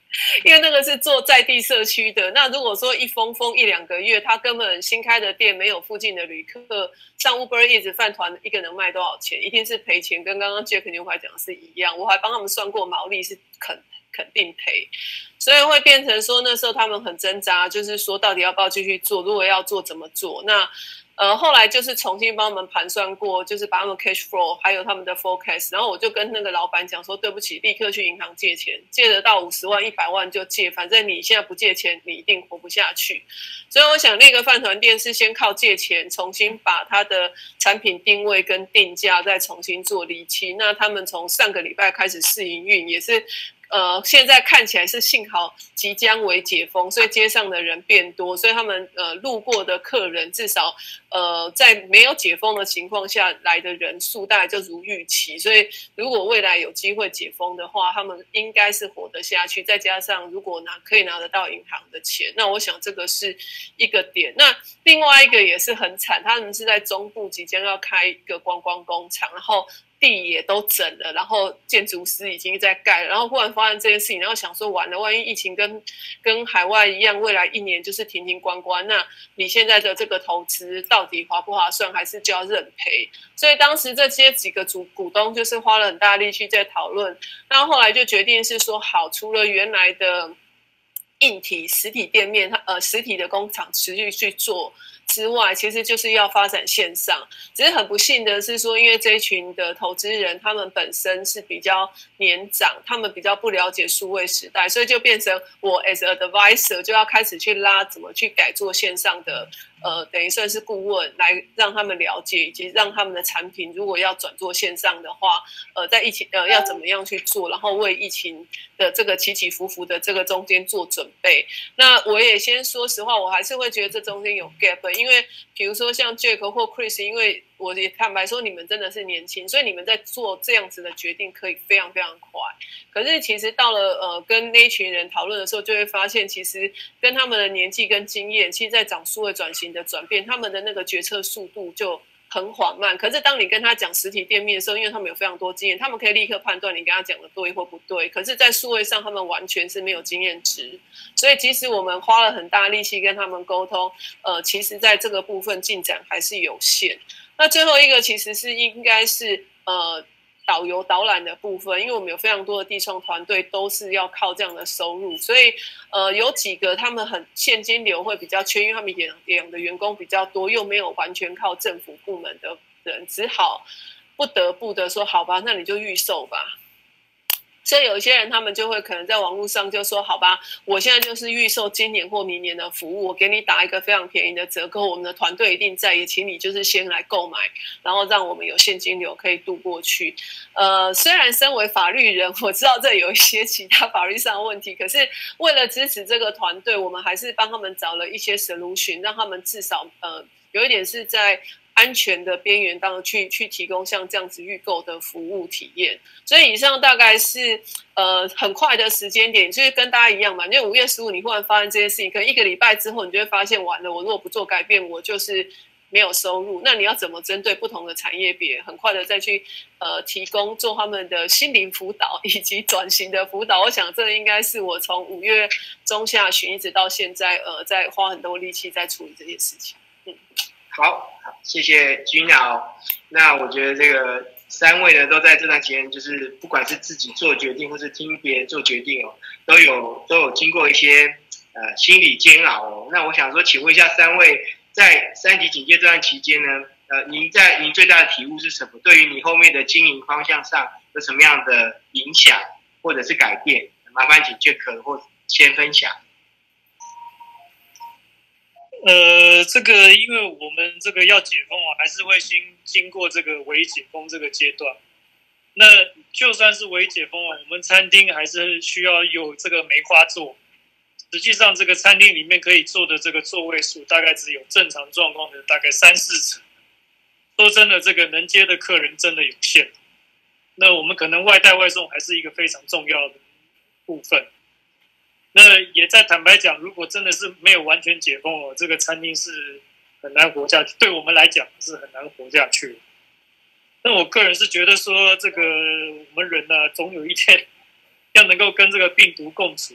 因为那个是做在地社区的。那如果说一封封一两个月，他根本新开的店没有附近的旅客，上 Uber Eats 饭团一个能卖多少钱，一定是赔钱，跟刚刚 Jack 牛排讲的是一样。我还帮他们算过毛利，是肯肯定赔，所以会变成说那时候他们很挣扎，就是说到底要不要继续做，如果要做怎么做。那呃，后来就是重新帮他们盘算过，就是把他们 cash flow 还有他们的 forecast， 然后我就跟那个老板讲说，对不起，立刻去银行借钱，借得到五十万、一百万就借，反正你现在不借钱，你一定活不下去。所以我想那个饭团店是先靠借钱，重新把它的产品定位跟定价再重新做厘清。那他们从上个礼拜开始试营运，也是。呃，现在看起来是幸好即将为解封，所以街上的人变多，所以他们呃路过的客人至少呃在没有解封的情况下来的人数大概就如预期，所以如果未来有机会解封的话，他们应该是活得下去。再加上如果拿可以拿得到银行的钱，那我想这个是一个点。那另外一个也是很惨，他们是在中部即将要开一个观光工厂，然后。地也都整了，然后建筑师已经在盖了，然后忽然发生这件事情，然后想说完了，万一疫情跟跟海外一样，未来一年就是停停关关，那你现在的这个投资到底划不划算，还是就要认赔？所以当时这些几个主股东就是花了很大力气在讨论，然后后来就决定是说，好，除了原来的硬体实体店面，呃，实体的工厂持续去做。之外，其实就是要发展线上。只是很不幸的是说，因为这一群的投资人，他们本身是比较年长，他们比较不了解数位时代，所以就变成我 as a advisor 就要开始去拉怎么去改做线上的，呃，等于算是顾问，来让他们了解，以及让他们的产品如果要转做线上的话，呃，在疫情呃要怎么样去做，然后为疫情的这个起起伏伏的这个中间做准备。那我也先说实话，我还是会觉得这中间有 gap。因为比如说像 Jack 或 Chris， 因为我也坦白说你们真的是年轻，所以你们在做这样子的决定可以非常非常快。可是其实到了呃跟那群人讨论的时候，就会发现其实跟他们的年纪跟经验，其实在讲数位转型的转变，他们的那个决策速度就很缓慢。可是当你跟他讲实体店面的时候，因为他们有非常多经验，他们可以立刻判断你跟他讲的对或不对。可是在数位上他们完全是没有经验值，所以即使我们花了很大力气跟他们沟通，呃，其实在这个部分进展还是有限。那最后一个其实是应该是呃导游导览的部分，因为我们有非常多的地创团队都是要靠这样的收入，所以呃有几个他们很现金流会比较缺，因为他们养养的员工比较多，又没有完全靠政府部门的人，只好不得不的说好吧，那你就预售吧。所以有一些人他们就会可能在网络上就说好吧，我现在就是预售今年或明年的服务，我给你打一个非常便宜的折扣，我们的团队一定在，也请你就是先来购买，然后让我们有现金流可以度过去。呃，虽然身为法律人，我知道这有一些其他法律上的问题，可是为了支持这个团队，我们还是帮他们找了一些 solution， 让他们至少呃有一点是在安全的边缘当中去去提供像这样子预购的服务体验。所以以上大概是呃很快的时间点，就是跟大家一样嘛，因为五月十五你忽然发生这些事情，可能一个礼拜之后你就会发现完了，我如果不做改变，我就是没有收入。那你要怎么针对不同的产业别很快的再去呃提供做他们的心灵辅导以及转型的辅导？我想这应该是我从五月中下旬一直到现在呃在花很多力气在处理这件事情。嗯， 好，谢谢 Gina。那我觉得这个三位呢，都在这段期间，就是不管是自己做决定，或是听别人做决定哦，都有都有经过一些呃心理煎熬哦。那我想说，请问一下三位，在三级警戒这段期间呢，呃，您在您最大的体悟是什么？对于你后面的经营方向上有什么样的影响或者是改变？麻烦请 Jack 或先分享。 呃，这个因为我们这个要解封啊，还是会经经过这个微解封这个阶段。那就算是微解封啊，我们餐厅还是需要有这个梅花座。实际上，这个餐厅里面可以坐的这个座位数，大概只有正常状况的大概三四成。说真的，这个能接的客人真的有限。那我们可能外带外送还是一个非常重要的部分。那也在坦白讲，如果真的是没有完全解封哦，这个餐厅是很难活下去，对我们来讲是很难活下去。那我个人是觉得说，这个我们人呢、啊，总有一天要能够跟这个病毒共处。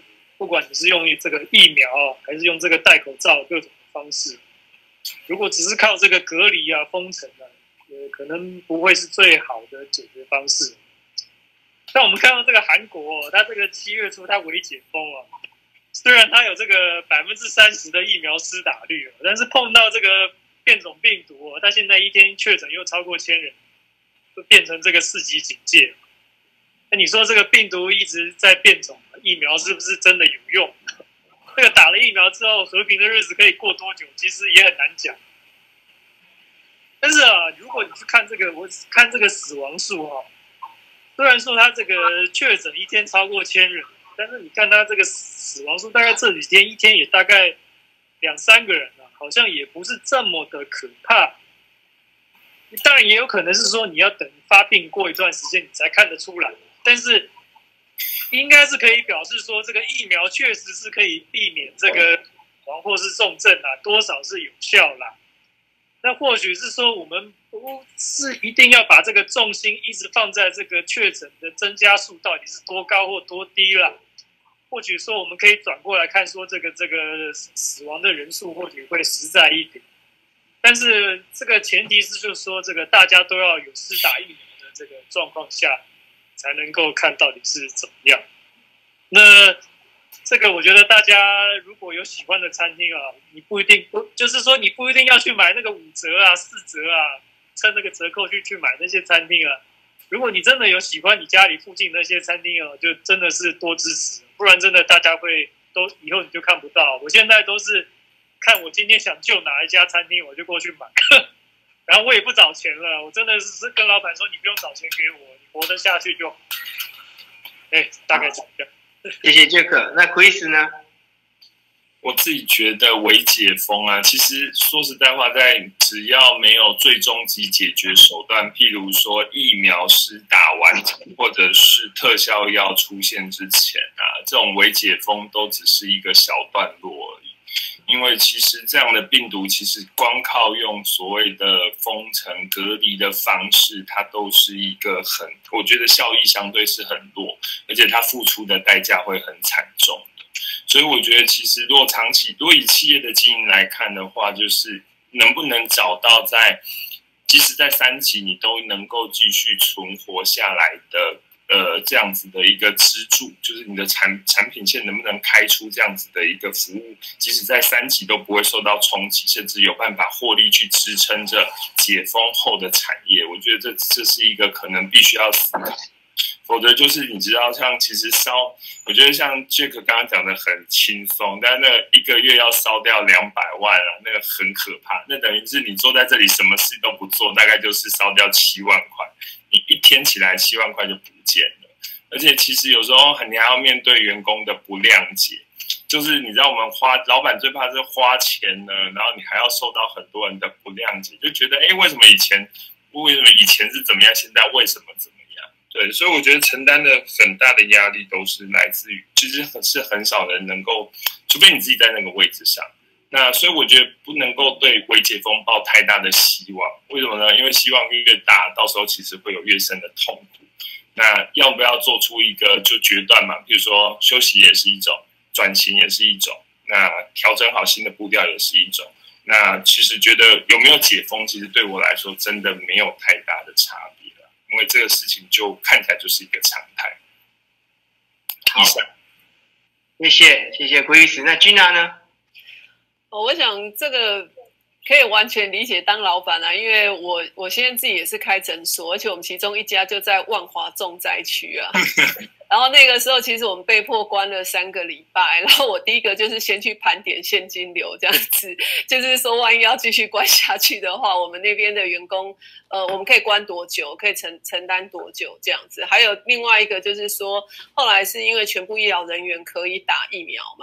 不管你是用这个疫苗还是用这个戴口罩各种方式，如果只是靠这个隔离啊、封城啊，呃，可能不会是最好的解决方式。但我们看到这个韩国、哦，它这个七月初它微解封啊，虽然它有这个百分之三十的疫苗施打率、哦，但是碰到这个变种病毒、哦，它现在一天确诊又超过千人，就变成这个四级警戒。那你说这个病毒一直在变种，疫苗是不是真的有用？这个打了疫苗之后，和平的日子可以过多久，其实也很难讲。但是啊，如果你去看这个，我看这个死亡数哈、啊。虽然说他这个确诊一天超过千人，但是你看他这个死亡数，大概这几天一天也大概两三个人啊，好像也不是这么的可怕。当然也有可能是说你要等发病过一段时间你才看得出来，但是应该是可以表示说这个疫苗确实是可以避免这个死亡或是重症啊，多少是有效啦。那或许是说我们不是一定要把这个重心一直放在这个确诊的增加数到底是多高或多低啦。或许说我们可以转过来看说这个这个死亡的人数或许会实在一点，但是这个前提是就是说这个大家都要有施打疫苗的这个状况下才能够看到底是怎么样。那这个我觉得大家如果有喜欢的餐厅啊，你不一定不就是说你不一定要去买那个五折啊、四折啊，趁那个折扣去去买那些餐厅啊。如果你真的有喜欢你家里附近那些餐厅啊，就真的是多支持，不然真的大家会都以后你就看不到。我现在都是看我今天想就哪一家餐厅，我就过去买，然后我也不找钱了，我真的是跟老板说你不用找钱给我，你活得下去就好。哎，大概这样。 谢谢杰克。那 Chris 呢？ 我自己觉得微解封啊，其实说实在话，在只要没有最终极解决手段，譬如说疫苗施打完成，或者是特效药出现之前啊，这种微解封都只是一个小段落而已。因为其实这样的病毒，其实光靠用所谓的封城隔离的方式，它都是一个很，我觉得效益相对是很弱，而且它付出的代价会很惨重的。所以我觉得，其实如果长期，如果以企业的经营来看的话，就是能不能找到在，即使在三级你都能够继续存活下来的。呃，这样子的一个支柱，就是你的产产品线能不能开出这样子的一个服务，即使在三级都不会受到冲击，甚至有办法获利去支撑着解封后的产业。我觉得这这是一个可能必须要思考，否则就是你知道，像其实烧，我觉得像 Jack 刚刚讲的很轻松，但那一个月要烧掉两百万啊，那个很可怕。那等于是你坐在这里什么事都不做，大概就是烧掉七万块。你一天起来七万块就不见了，而且其实有时候你还要面对员工的不谅解，就是你知道我们花老板最怕是花钱呢，然后你还要受到很多人的不谅解，就觉得哎，为什么以前为什么以前是怎么样，现在为什么怎么样？对，所以我觉得承担的很大的压力都是来自于，其实是很少人能够，除非你自己在那个位置上。那所以我觉得不能够对微解封抱太大的希望，为什么呢？因为希望越大，到时候其实会有越深的痛苦。那要不要做出一个就决断嘛？比如说休息也是一种，转型也是一种，那调整好新的步调也是一种。那其实觉得有没有解封，其实对我来说真的没有太大的差别了，因为这个事情就看起来就是一个常态。 好，谢谢谢谢 Chris。那 Gina 呢？ 哦，我想这个可以完全理解当老板啊，因为我我现在自己也是开诊所，而且我们其中一家就在万华重灾区啊。然后那个时候其实我们被迫关了三个礼拜，然后我第一个就是先去盘点现金流，这样子，就是说万一要继续关下去的话，我们那边的员工，呃，我们可以关多久，可以承承担多久这样子。还有另外一个就是说，后来是因为全部医疗人员可以打疫苗嘛。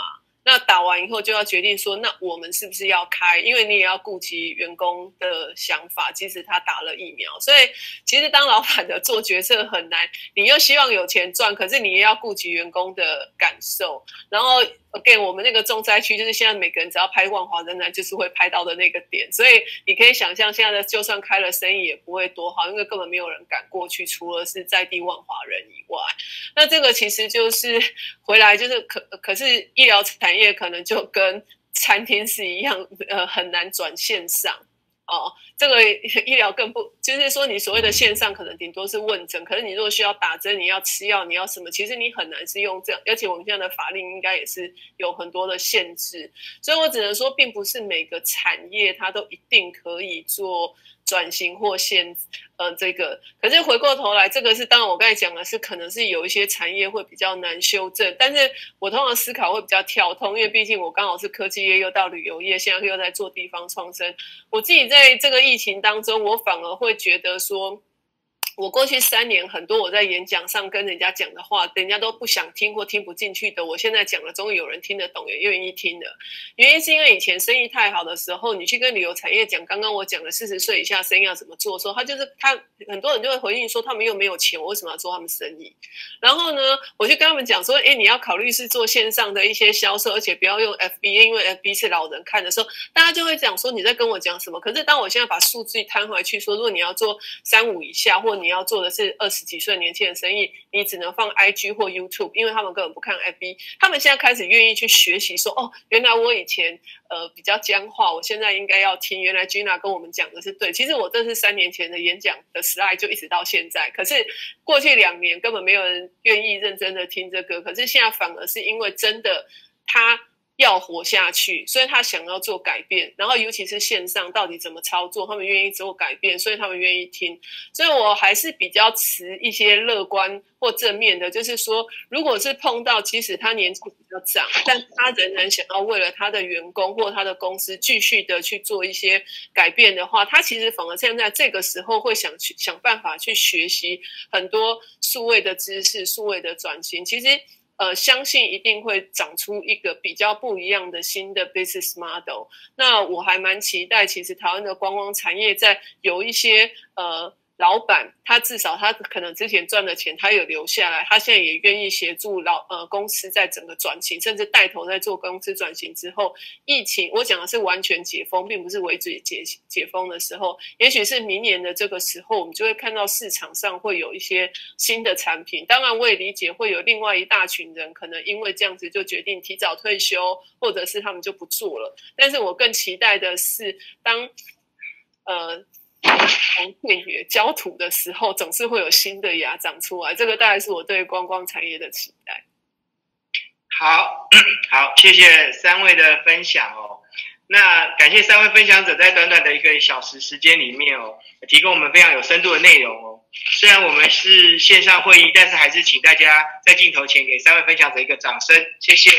那打完以后就要决定说，那我们是不是要开？因为你也要顾及员工的想法，即使他打了疫苗。所以其实当老板的做决策很难，你又希望有钱赚，可是你也要顾及员工的感受。然后 again 我们那个重灾区就是现在每个人只要拍万华，仍然就是会拍到的那个点。所以你可以想象现在的就算开了生意也不会多好，因为根本没有人敢过去，除了是在地万华人以外。那这个其实就是回来就是可可是医疗产业可能就跟餐厅是一样，呃，很难转线上哦。这个医疗更不，就是说你所谓的线上可能顶多是问诊，可是你如果需要打针，你要吃药，你要什么，其实你很难是用这样，而且我们现在的法令应该也是有很多的限制，所以我只能说，并不是每个产业它都一定可以做转型或限呃这个，可是回过头来，这个是当然我刚才讲的是可能是有一些产业会比较难修正，但是我通常思考会比较跳通，因为毕竟我刚好是科技业又到旅游业，现在又在做地方创生，我自己在这个疫情当中，我反而会觉得说，我过去三年很多我在演讲上跟人家讲的话，人家都不想听或听不进去的，我现在讲了终于有人听得懂也愿意听了。原因是因为以前生意太好的时候，你去跟旅游产业讲刚刚我讲的四十岁以下生意要怎么做的时候，他就是他很多人就会回应说他们又没有钱，我为什么要做他们生意？然后呢，我去跟他们讲说，诶，你要考虑是做线上的一些销售，而且不要用 F B， 因为 F B 是老人看的时候，大家就会讲说你在跟我讲什么？可是当我现在把数据摊回去说，如果你要做三五以下，或你要做的是二十几岁年轻人生意，你只能放 I G 或 YouTube， 因为他们根本不看 F B。他们现在开始愿意去学习说，哦，原来我以前呃比较僵化，我现在应该要听。原来 Gina 跟我们讲的是对，其实我这是三年前的演讲的 slide 就一直到现在。可是过去两年根本没有人愿意认真的听这个，可是现在反而是因为真的他要活下去，所以他想要做改变，然后尤其是线上到底怎么操作，他们愿意做改变，所以他们愿意听。所以我还是比较持一些乐观或正面的，就是说如果是碰到即使他年纪比较长，但他仍然想要为了他的员工或他的公司继续的去做一些改变的话，他其实反而现在这个时候会想去想办法去学习很多数位的知识，数位的转型，其实呃，相信一定会长出一个比较不一样的新的 business model。那我还蛮期待，其实台湾的观光产业在有一些呃老板，他至少他可能之前赚的钱，他有留下来，他现在也愿意协助老呃公司在整个转型，甚至带头在做公司转型之后，疫情我讲的是完全解封，并不是微解解解封的时候，也许是明年的这个时候，我们就会看到市场上会有一些新的产品。当然，我也理解会有另外一大群人可能因为这样子就决定提早退休，或者是他们就不做了。但是我更期待的是，当呃。从片野焦土的时候，总是会有新的芽长出来。这个大概是我对观光产业的期待。 好，好，谢谢三位的分享哦。那感谢三位分享者在短短的一个小时时间里面哦，提供我们非常有深度的内容哦。虽然我们是线上会议，但是还是请大家在镜头前给三位分享者一个掌声，谢谢。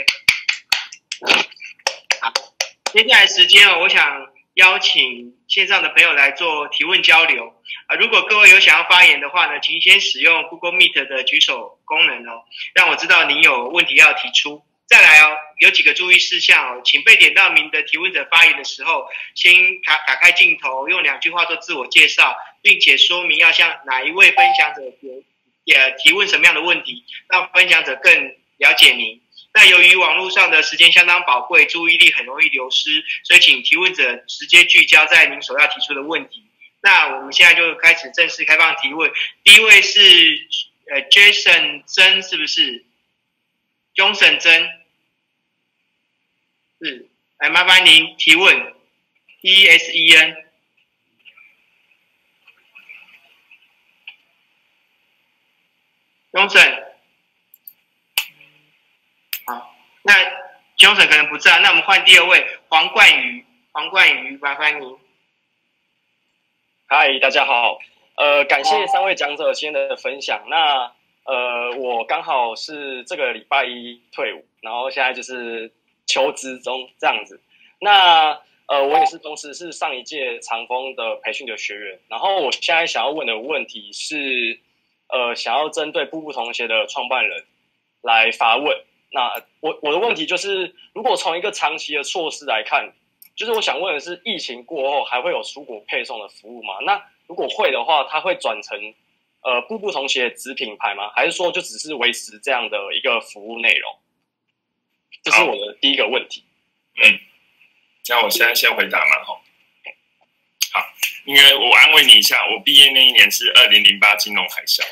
好，接下来时间哦，我想邀请线上的朋友来做提问交流啊！如果各位有想要发言的话呢，请先使用 Google Meet 的举手功能哦，让我知道您有问题要提出。再来哦，有几个注意事项哦，请被点到名的提问者发言的时候，先打打开镜头，用两句话做自我介绍，并且说明要向哪一位分享者也提问什么样的问题，让分享者更了解您。那由于网络上的时间相当宝贵，注意力很容易流失，所以请提问者直接聚焦在您所要提出的问题。那我们现在就开始正式开放提问。第一位是呃 Jason 曾，是不是 ？Johnson 曾，是，来麻烦您提问。E S E N。Johnson。好，那 Johnson 可能不在，那我们换第二位黄冠宇，黄冠宇，麻烦您。 嗨，大家好，呃，感谢三位讲者今天的分享。那呃，我刚好是这个礼拜一退伍，然后现在就是求职中这样子。那呃，我也是同时是上一届长丰的培训的学员，然后我现在想要问的问题是，呃，想要针对步步同学的创办人来发问。 那我我的问题就是，如果从一个长期的措施来看，就是我想问的是，疫情过后还会有蔬果配送的服务吗？那如果会的话，它会转成呃步步同鞋子品牌吗？还是说就只是维持这样的一个服务内容？这是我的第一个问题。 嗯，那我现在先回答嘛，哈。好，因为我安慰你一下，我毕业那一年是二零零八金融海啸。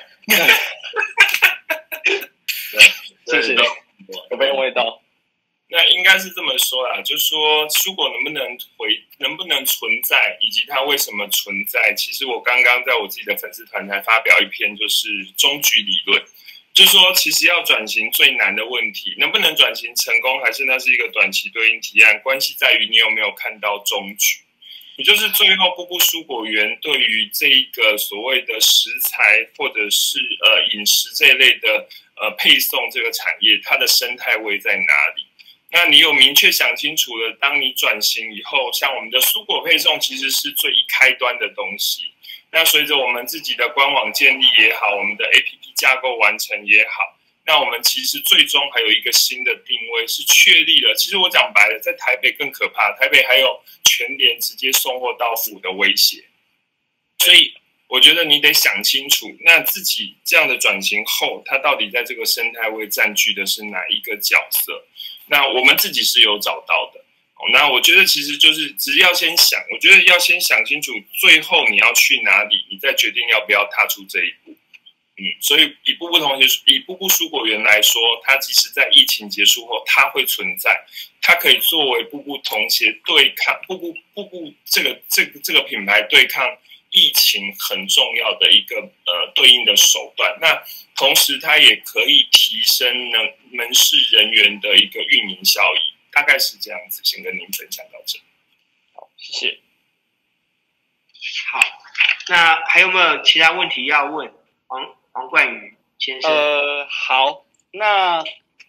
对，谢谢。有没有味道？ 那应该是这么说啦，就是说蔬果能不能回，能不能存在，以及它为什么存在。其实我刚刚在我自己的粉丝团才发表一篇，就是终局理论，就是说其实要转型最难的问题，能不能转型成功，还是那是一个短期对应提案，关系在于你有没有看到终局。也就是最后步步蔬果园对于这一个所谓的食材或者是呃饮食这一类的呃配送这个产业，它的生态位在哪里？那你有明确想清楚了，当你转型以后，像我们的蔬果配送其实是最一开端的东西。那随着我们自己的官网建立也好，我们的 A P P 架构完成也好，那我们其实最终还有一个新的定位是确立了。其实我讲白了，在台北更可怕，台北还有全联直接送货到府的威胁。所以我觉得你得想清楚，那自己这样的转型后，它到底在这个生态位占据的是哪一个角色？那我们自己是有找到的。那我觉得其实就是只要先想，我觉得要先想清楚，最后你要去哪里，你再决定要不要踏出这一步。嗯，所以以步步同学以步步蔬果园来说，它即使在疫情结束后，它会存在，它可以作为步步同学对抗步步步步这个这个这个品牌对抗疫情很重要的一个呃对应的手段。那同时，它也可以提升呢门市人员的一个运营效益，大概是这样子。先跟您分享到这。 好，谢谢。 好，那还有没有其他问题要问黄黄冠宇先生？ 呃，好，那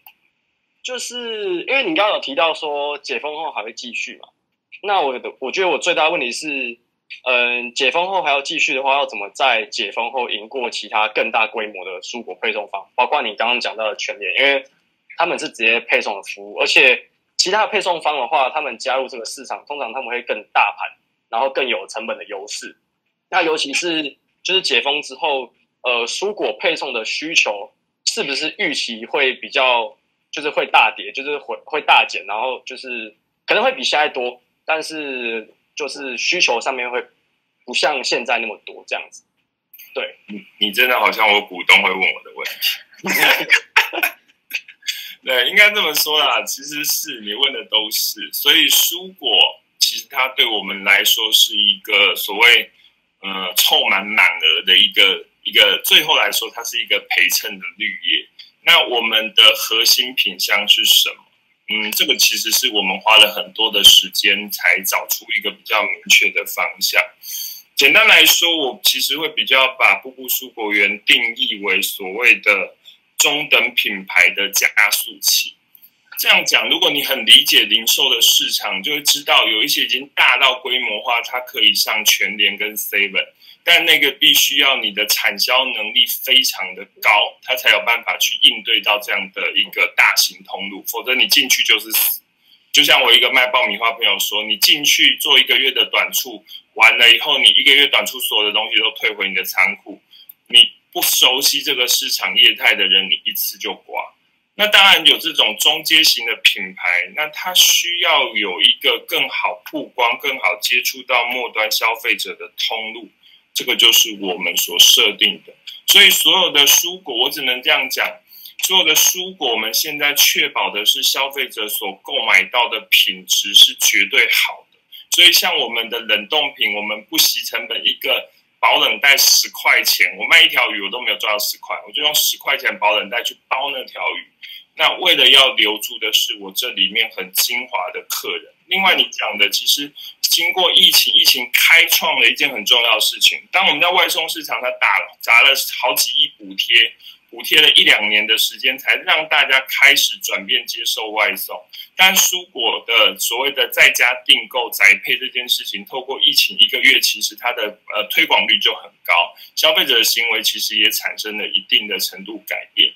就是因为你刚刚有提到说解封后还会继续嘛？那我的我觉得我最大的问题是，嗯，解封后还要继续的话，要怎么在解封后赢过其他更大规模的蔬果配送方，包括你刚刚讲到的全联，因为他们是直接配送的服务，而且其他的配送方的话，他们加入这个市场，通常他们会更大盘，然后更有成本的优势。那尤其是就是解封之后，呃，蔬果配送的需求是不是预期会比较，就是会大跌，就是会会大减，然后就是可能会比现在多，但是就是需求上面会不像现在那么多这样子。对， 你你真的好像我股东会问我的问题。对，应该这么说啦，其实是你问的都是，所以蔬果其实它对我们来说是一个所谓呃凑满满额的一个一个，最后来说它是一个陪衬的绿叶。那我们的核心品项是什么？嗯，这个其实是我们花了很多的时间才找出一个比较明确的方向。简单来说，我其实会比较把步步蔬果园定义为所谓的中等品牌的加速器。这样讲，如果你很理解零售的市场，就会知道有一些已经大到规模化，它可以上全联跟 seven， 但那个必须要你的产销能力非常的高，它才有办法去应对到这样的一个大型通路，否则你进去就是死。就像我一个卖爆米花朋友说，你进去做一个月的短促，完了以后你一个月短促所有的东西都退回你的仓库，你不熟悉这个市场业态的人，你一次就挂。那当然有这种中阶型的品牌，那它需要有一个更好曝光、更好接触到末端消费者的通路，这个就是我们所设定的。所以所有的蔬果，我只能这样讲，所有的蔬果我们现在确保的是消费者所购买到的品质是绝对好的。所以像我们的冷冻品，我们不惜成本，一个保冷袋十块钱，我卖一条鱼我都没有赚到十块，我就用十块钱保冷袋去包那条鱼。那为了要留住的是我这里面很精华的客人。另外你讲的，其实经过疫情，疫情开创了一件很重要的事情。当我们在外送市场，它打了砸了好几亿补贴，补贴了一两年的时间，才让大家开始转变接受外送。但蔬果的所谓的在家订购宅配这件事情，透过疫情一个月，其实它的呃推广率就很高，消费者的行为其实也产生了一定的程度改变。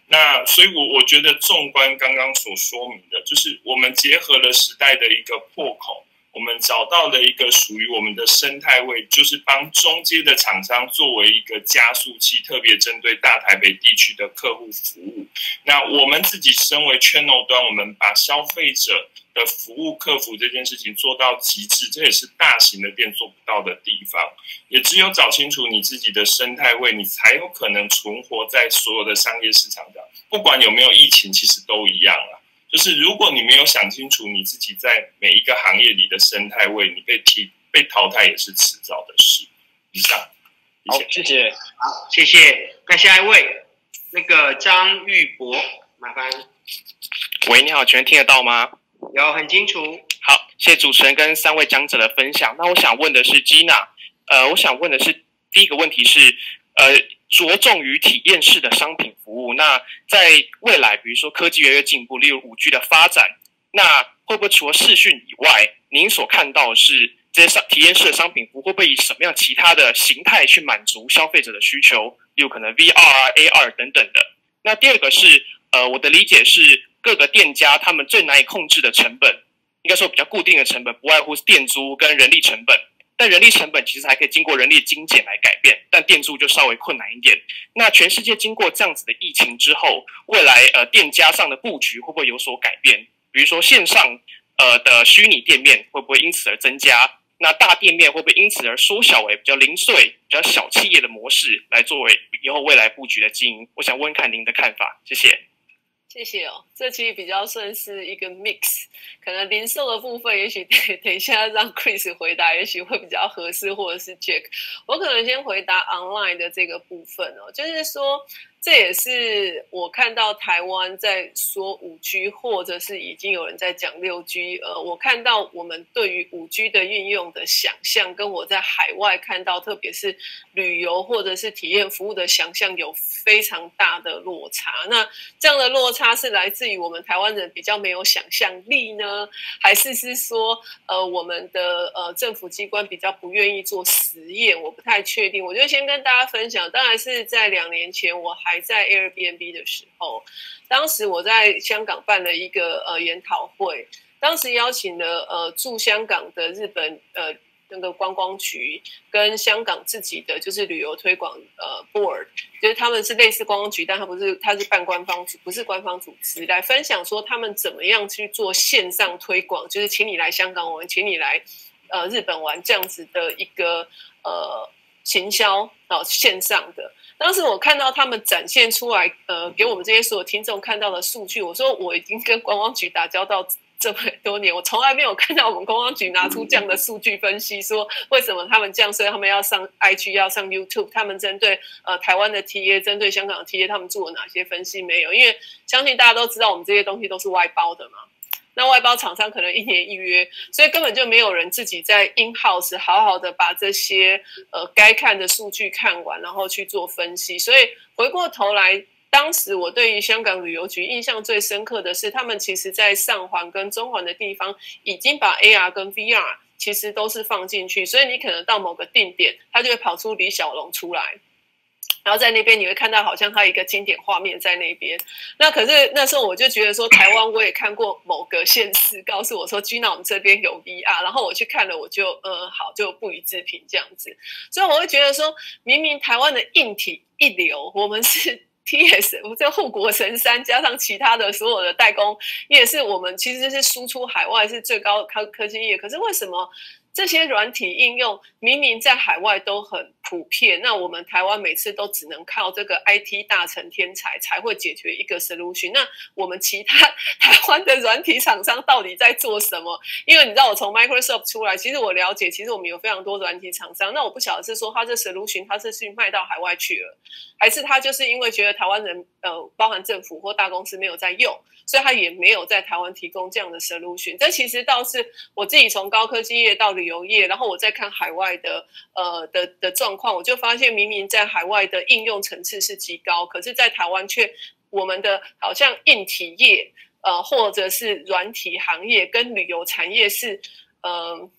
那所以我，我觉得纵观刚刚所说明的，就是我们结合了时代的一个破口，我们找到了一个属于我们的生态位，就是帮中阶的厂商作为一个加速器，特别针对大台北地区的客户服务。那我们自己身为 channel 端，我们把消费者的服务客服这件事情做到极致，这也是大型的店做不到的地方。也只有找清楚你自己的生态位，你才有可能存活在所有的商业市场上。不管有没有疫情，其实都一样啦。就是如果你没有想清楚你自己在每一个行业里的生态位，你被替被淘汰也是迟早的事。以上， 好，谢谢。 好，谢谢。那下一位，那个张玉博，麻烦。 喂，你好，请问听得到吗？ 有，很清楚。 好，谢谢主持人跟三位讲者的分享。那我想问的是 Gina， 呃，我想问的是第一个问题是，呃，着重于体验式的商品服务。那在未来，比如说科技越来越进步，例如 五 G 的发展，那会不会除了视讯以外，您所看到的是这些商体验式的商品服务会不会以什么样其他的形态去满足消费者的需求？例如可能 V R 啊、A R 等等的。那第二个是，呃，我的理解是各个店家他们最难以控制的成本，应该说比较固定的成本，不外乎是店租跟人力成本。但人力成本其实还可以经过人力精简来改变，但店租就稍微困难一点。那全世界经过这样子的疫情之后，未来呃店家上的布局会不会有所改变？比如说线上呃的虚拟店面会不会因此而增加？那大店面会不会因此而缩小为比较零碎、比较小企业的模式来作为以后未来布局的经营？我想问看您的看法，谢谢。 谢谢哦，这其实比较算是一个 mix， 可能零售的部分也许等等一下让 Chris 回答，也许会比较合适，或者是 Jack。我可能先回答 online 的这个部分哦，就是说这也是我看到台湾在说 五 G， 或者是已经有人在讲 六 G， 呃，我看到我们对于 五 G 的运用的想象，跟我在海外看到，特别是旅游或者是体验服务的想象有非常大的落差。那这样的落差是来自于我们台湾人比较没有想象力呢，还是是说呃我们的呃政府机关比较不愿意做实验？我不太确定。我就先跟大家分享，当然是在两年前我还在 Airbnb 的时候，当时我在香港办了一个呃研讨会，当时邀请了呃驻香港的日本呃那个观光局跟香港自己的就是旅游推广呃 board， 就是他们是类似观光局，但他不是，他是半官方，不是官方组织，来分享说他们怎么样去做线上推广，就是请你来香港玩，请你来呃日本玩这样子的一个呃行销哦线上的。当时我看到他们展现出来呃给我们这些所有听众看到的数据，我说我已经跟观光局打交道这么多年，我从来没有看到我们观光局拿出这样的数据分析，说为什么他们这样，所以他们要上 I G 要上 YouTube， 他们针对呃台湾的 T A 针对香港的 T A 他们做了哪些分析没有？因为相信大家都知道我们这些东西都是外包的嘛，那外包厂商可能一年一约，所以根本就没有人自己在 in house 好好的把这些呃该看的数据看完，然后去做分析。所以回过头来，当时我对于香港旅游局印象最深刻的是，他们其实在上环跟中环的地方已经把 A R 跟 V R 其实都是放进去，所以你可能到某个定点，它就会跑出李小龙出来。然后在那边你会看到好像它一个经典画面在那边。那可是那时候我就觉得说，台湾我也看过某个县市告诉我说 Gina 我们这边有 V R， 然后我去看了，我就呃好就不予置评这样子。所以我会觉得说，明明台湾的硬体一流，我们是T S 这护国神山，加上其他的所有的代工业，是我们其实是输出海外是最高科科技业，可是为什么这些软体应用明明在海外都很普遍，那我们台湾每次都只能靠这个 I T 大成天才才会解决一个 solution， 那我们其他台湾的软体厂商到底在做什么？因为你知道我从 Microsoft 出来，其实我了解，其实我们有非常多软体厂商，那我不晓得是说他这 solution 他是去卖到海外去了，还是他就是因为觉得台湾人呃包含政府或大公司没有在用，所以他也没有在台湾提供这样的 solution。 这其实倒是我自己从高科技业到旅游业，然后我再看海外的呃的的状况，我就发现明明在海外的应用层次是极高，可是在台湾却我们的好像硬体业呃或者是软体行业跟旅游产业是呃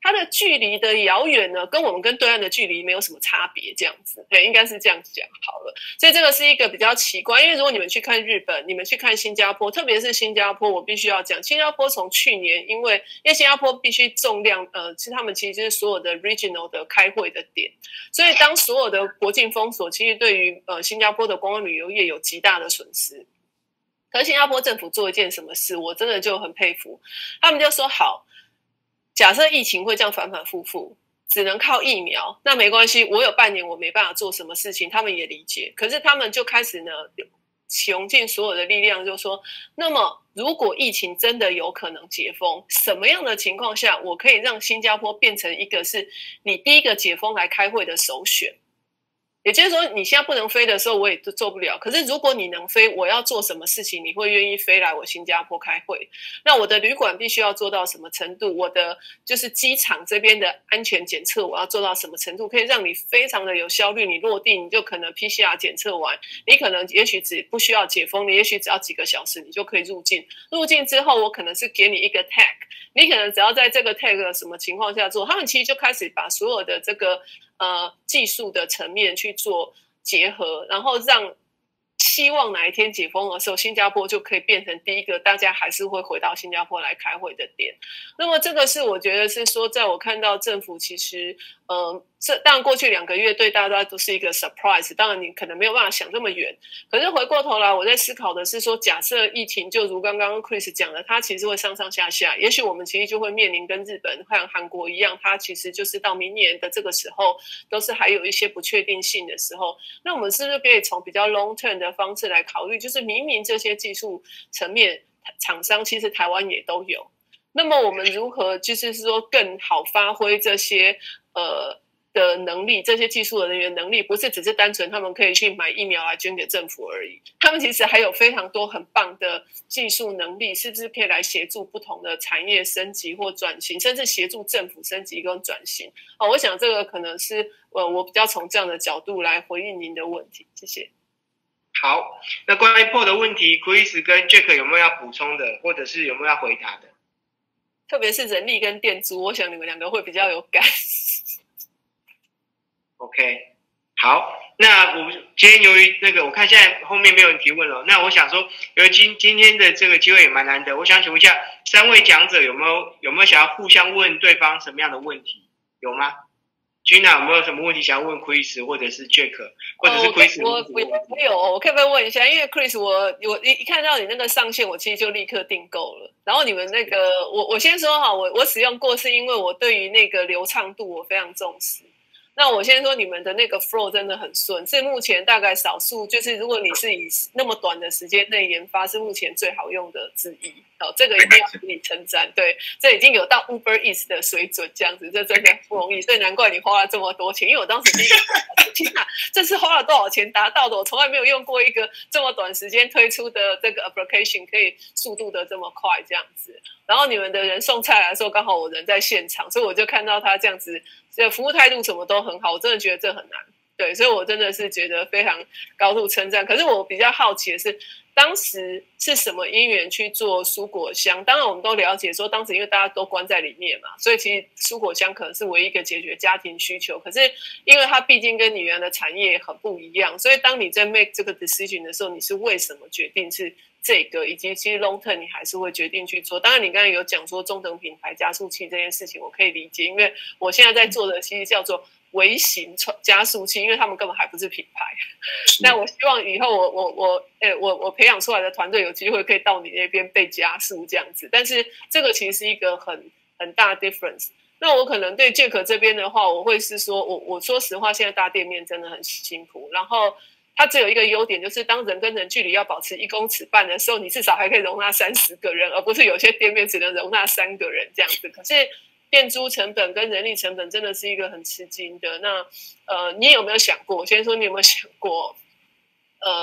它的距离的遥远呢，跟我们跟对岸的距离没有什么差别，这样子，对，应该是这样讲好了。所以这个是一个比较奇怪，因为如果你们去看日本，你们去看新加坡，特别是新加坡，我必须要讲，新加坡从去年，因为因为新加坡必须重量，呃，其实他们其实就是所有的 regional 的开会的点，所以当所有的国境封锁，其实对于呃新加坡的观光旅游业有极大的损失。可是新加坡政府做一件什么事，我真的就很佩服，他们就说好。假设疫情会这样反反复复，只能靠疫苗，那没关系，我有半年我没办法做什么事情，他们也理解。可是他们就开始呢，穷尽所有的力量，就说，那么如果疫情真的有可能解封，什么样的情况下，我可以让新加坡变成一个是你第一个解封来开会的首选？也就是说，你现在不能飞的时候，我也做不了。可是如果你能飞，我要做什么事情，你会愿意飞来我新加坡开会？那我的旅馆必须要做到什么程度？我的就是机场这边的安全检测，我要做到什么程度，可以让你非常的有效率？你落地你就可能 P C R 检测完，你可能也许只不需要解封，你也许只要几个小时，你就可以入境。入境之后，我可能是给你一个 tag， 你可能只要在这个 tag 什么情况下做，他们其实就开始把所有的这个。呃，技术的层面去做结合，然后让希望哪一天解封的时候，新加坡就可以变成第一个大家还是会回到新加坡来开会的点。那么这个是我觉得是说，在我看到政府其实，呃，这当然过去两个月对大家都是一个 surprise， 当然你可能没有办法想这么远。可是回过头来，我在思考的是说，假设疫情就如刚刚 Chris 讲的，它其实会上上下下，也许我们其实就会面临跟日本和韩国一样，它其实就是到明年的这个时候，都是还有一些不确定性的时候。那我们是不是可以从比较 long term 的方式来考虑，就是明明这些技术层面厂商其实台湾也都有，那么我们如何就是说更好发挥这些呃的能力，这些技术的人员能力，不是只是单纯他们可以去买疫苗来捐给政府而已，他们其实还有非常多很棒的技术能力，是不是可以来协助不同的产业升级或转型，甚至协助政府升级跟转型？哦，我想这个可能是呃我比较从这样的角度来回应您的问题，谢谢。 好，那关于 Paul 的问题 ，Chris 跟 Jack 有没有要补充的，或者是有没有要回答的？ 特别是人力跟店租，我想你们两个会比较有感。 OK， 好，那我今天由于那个，我看现在后面没有人提问了，那我想说，由于今今天的这个机会也蛮难得，我想请问一下，三位讲者有没有有没有想要互相问对方什么样的问题？有吗？Gina 有没有什么问题想要问 Chris 或者是 Jack， 或者是 Chris？、 哦、我我我有，我可不可以问一下？因为 Chris 我我一一看到你那个上线，我其实就立刻订购了。然后你们那个，我我先说哈，我我使用过是因为我对于那个流畅度我非常重视。那我先说你们的那个 flow 真的很顺，是目前大概少数，就是如果你是以那么短的时间内研发，是目前最好用的之一。哦，这个一定要给你称赞，对，这已经有到 Uber Eats 的水准，这样子，这真的不容易，所以难怪你花了这么多钱。因为我当时第一个，天哪，这是花了多少钱达到的？我从来没有用过一个这么短时间推出的这个 application， 可以速度的这么快，这样子。然后你们的人送菜来的时候，刚好我人在现场，所以我就看到他这样子，这服务态度什么都很好，我真的觉得这很难。对，所以我真的是觉得非常高度称赞。可是我比较好奇的是，当时是什么因缘去做蔬果箱？当然我们都了解说，当时因为大家都关在里面嘛，所以其实蔬果箱可能是唯一一个解决家庭需求。可是因为它毕竟跟你原来的产业很不一样，所以当你在 make 这个 decision 的时候，你是为什么决定是这个，以及其实 long term 你还是会决定去做。当然你刚才有讲说中等品牌加速器这件事情，我可以理解，因为我现在在做的其实叫做微型加速器，因为他们根本还不是品牌。那我希望以后我我我诶我我培养出来的团队有机会可以到你那边被加速这样子，但是这个其实是一个很很大的 difference。那我可能对 Jack 这边的话，我会是说，我我说实话，现在大店面真的很辛苦，然后它只有一个优点，就是当人跟人距离要保持一公尺半的时候，你至少还可以容纳三十个人，而不是有些店面只能容纳三个人这样子。可是店租成本跟人力成本真的是一个很吃惊的。那呃，你有没有想过？我先说你有没有想过？呃，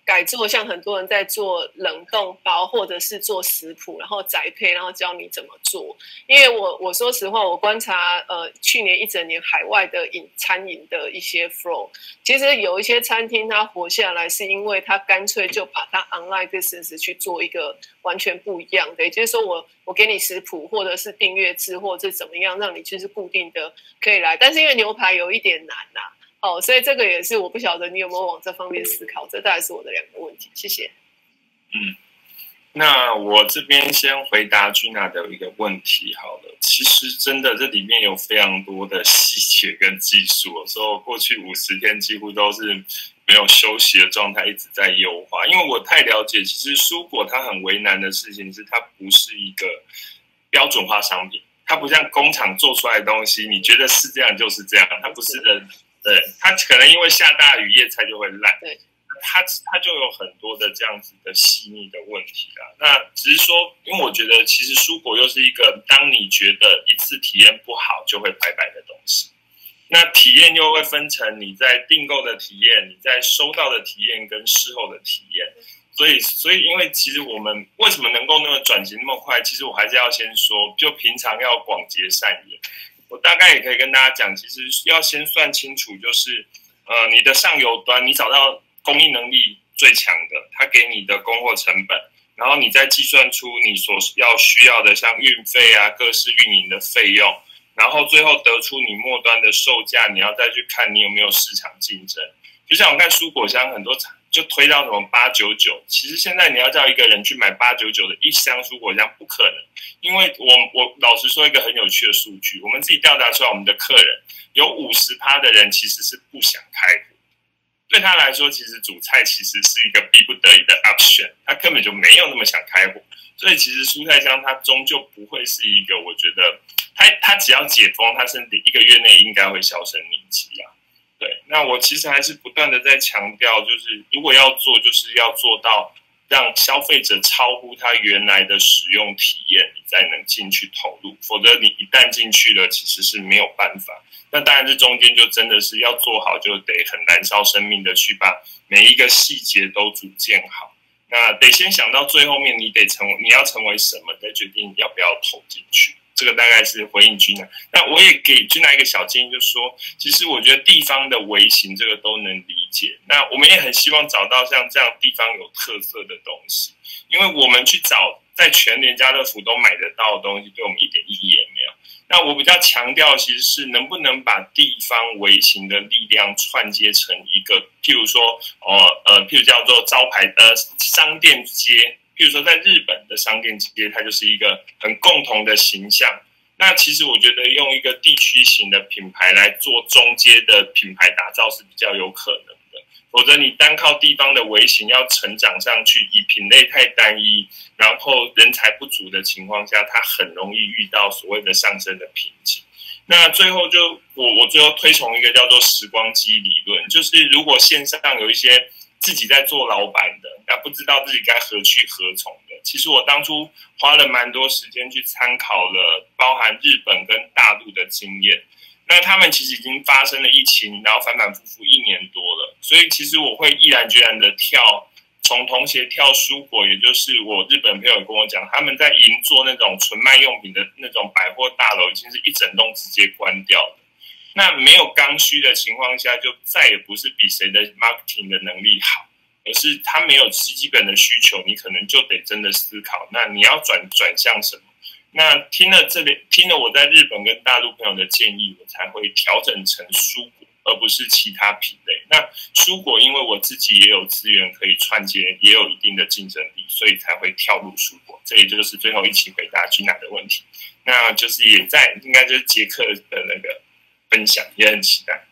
改做像很多人在做冷冻包，或者是做食谱，然后宅配，然后教你怎么做。因为我我说实话，我观察呃去年一整年海外的饮餐饮的一些 flow， 其实有一些餐厅它活下来，是因为它干脆就把它 online business 去做一个完全不一样的，也就是说我我给你食谱，或者是订阅制，或者是怎么样，让你就是固定的可以来。但是因为牛排有一点难呐、啊。哦，所以这个也是我不晓得你有没有往这方面思考，这大概是我的两个问题，谢谢。 嗯，那我这边先回答 Gina 的一个问题好了。其实真的这里面有非常多的细节跟技术，有时候过去五十天几乎都是没有休息的状态，一直在优化。因为我太了解，其实蔬果它很为难的事情是，它不是一个标准化商品，它不像工厂做出来的东西，你觉得是这样就是这样，它不是人。对，它可能因为下大雨叶菜就会烂， 对， 它它就有很多的这样子的细腻的问题啦。那只是说，因为我觉得其实蔬果又是一个当你觉得一次体验不好就会拜拜的东西。那体验又会分成你在订购的体验、你在收到的体验跟事后的体验。所以，所以因为其实我们为什么能够那么转型那么快，其实我还是要先说，就平常要广结善缘。我大概也可以跟大家讲，其实要先算清楚，就是呃，你的上游端你找到供应能力最强的，他给你的供货成本，然后你再计算出你所要需要的像运费啊、各式运营的费用，然后最后得出你末端的售价，你要再去看你有没有市场竞争。就像我看蔬果箱很多就推到什么八九九，其实现在你要叫一个人去买八九九的一箱蔬果箱不可能，因为我我老实说一个很有趣的数据，我们自己调查出来，我们的客人有 百分之五十 的人其实是不想开火，对他来说，其实煮菜其实是一个逼不得已的 option， 他根本就没有那么想开火，所以其实蔬菜箱它终究不会是一个，我觉得它它只要解封，它甚至一个月内应该会销声匿迹啊。对，那我其实还是不断的在强调，就是如果要做，就是要做到让消费者超乎他原来的使用体验，你才能进去投入，否则你一旦进去了，其实是没有办法。那当然，这中间就真的是要做好，就得很燃烧生命的去把每一个细节都组建好。那得先想到最后面，你得成为你要成为什么，再决定要不要投进去。这个大概是回应Gina。那我也给Gina一个小建议，就是说，其实我觉得地方的微型这个都能理解。那我们也很希望找到像这样地方有特色的东西，因为我们去找在全联家乐福都买得到的东西，对我们一点意义也没有。那我比较强调其实是能不能把地方微型的力量串接成一个，譬如说，呃呃，譬如叫做招牌呃商店街。譬如说，在日本的商店街，它就是一个很共同的形象。那其实我觉得用一个地区型的品牌来做中阶的品牌打造是比较有可能的。否则你单靠地方的微型要成长上去，以品类太单一，然后人才不足的情况下，它很容易遇到所谓的上升的瓶颈。那最后就我我最后推崇一个叫做时光机理论，就是如果线上有一些自己在做老板的，那不知道自己该何去何从的。其实我当初花了蛮多时间去参考了包含日本跟大陆的经验。那他们其实已经发生了疫情，然后反反复复一年多了。所以其实我会毅然决然的跳，从童鞋跳蔬果，也就是我日本朋友跟我讲，他们在银座那种纯卖用品的那种百货大楼，已经是一整栋直接关掉了。那没有刚需的情况下，就再也不是比谁的 marketing 的能力好，而是他没有基本的需求，你可能就得真的思考，那你要转转向什么？那听了这里，听了我在日本跟大陆朋友的建议，我才会调整成蔬果，而不是其他品类。那蔬果因为我自己也有资源可以串接，也有一定的竞争力，所以才会跳入蔬果。这也就是最后一起回答Gina的问题。那就是也在应该就是捷克的那个分享，也很期待。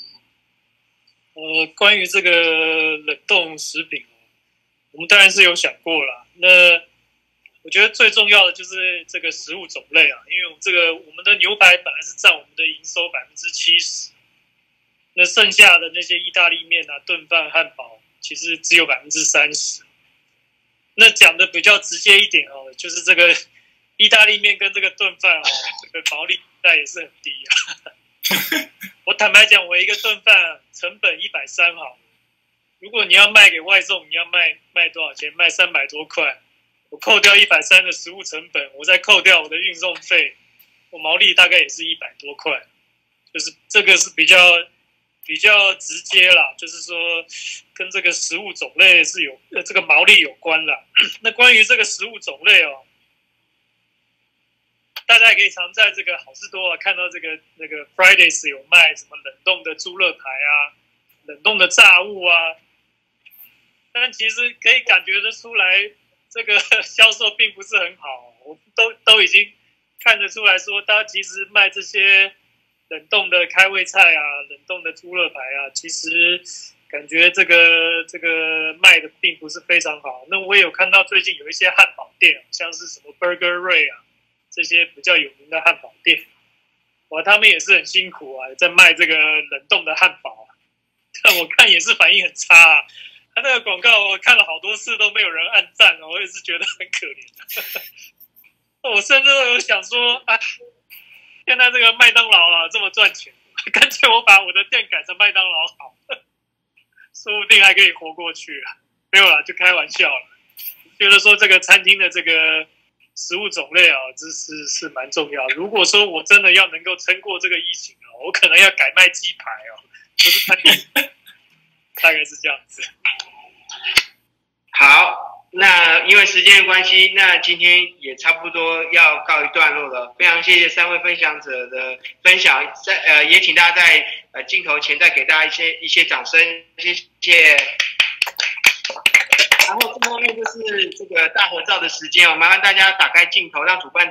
呃，关于这个冷冻食品，我们当然是有想过啦。那我觉得最重要的就是这个食物种类啊，因为这个我们的牛排本来是占我们的营收百分之七十，那剩下的那些意大利面啊、炖饭、汉堡，其实只有百分之三十。那讲的比较直接一点哦，就是这个意大利面跟这个炖饭哦，这个毛利率也是很低啊。我坦白讲，我一个炖饭成本一百三好， 如果你要卖给外送，你要卖卖多少钱？卖三百多块，我扣掉一百三的食物成本，我再扣掉我的运送费，我毛利大概也是一百多块，就是这个是比较比较直接啦，就是说跟这个食物种类是有呃这个毛利有关啦。那关于这个食物种类哦，大家也可以常在这个好事多啊看到这个那个 Fridays 有卖什么冷冻的猪肋排啊，冷冻的炸物啊。但其实可以感觉得出来，这个销售并不是很好。我都都已经看得出来说，他其实卖这些冷冻的开胃菜啊、冷冻的猪肋排啊，其实感觉这个这个卖的并不是非常好。那我也有看到最近有一些汉堡店，像是什么 Burger Ray 啊这些比较有名的汉堡店，哇，他们也是很辛苦啊，在卖这个冷冻的汉堡啊，但我看也是反应很差啊。他那个广告我看了好多次都没有人按赞，我也是觉得很可怜。我甚至都有想说，啊，现在这个麦当劳啊这么赚钱，干脆我把我的店改成麦当劳好，说不定还可以活过去啊。没有啦，就开玩笑了。觉得说这个餐厅的这个食物种类啊，这是是蛮重要。如果说我真的要能够撑过这个疫情啊，我可能要改卖鸡排哦，不是餐厅。大概是这样子。 好，那因为时间的关系，那今天也差不多要告一段落了。非常谢谢三位分享者的分享，在呃也请大家在呃镜头前再给大家一些一些掌声，谢谢。然后最后面就是这个大合照的时间哦，麻烦大家打开镜头，让主办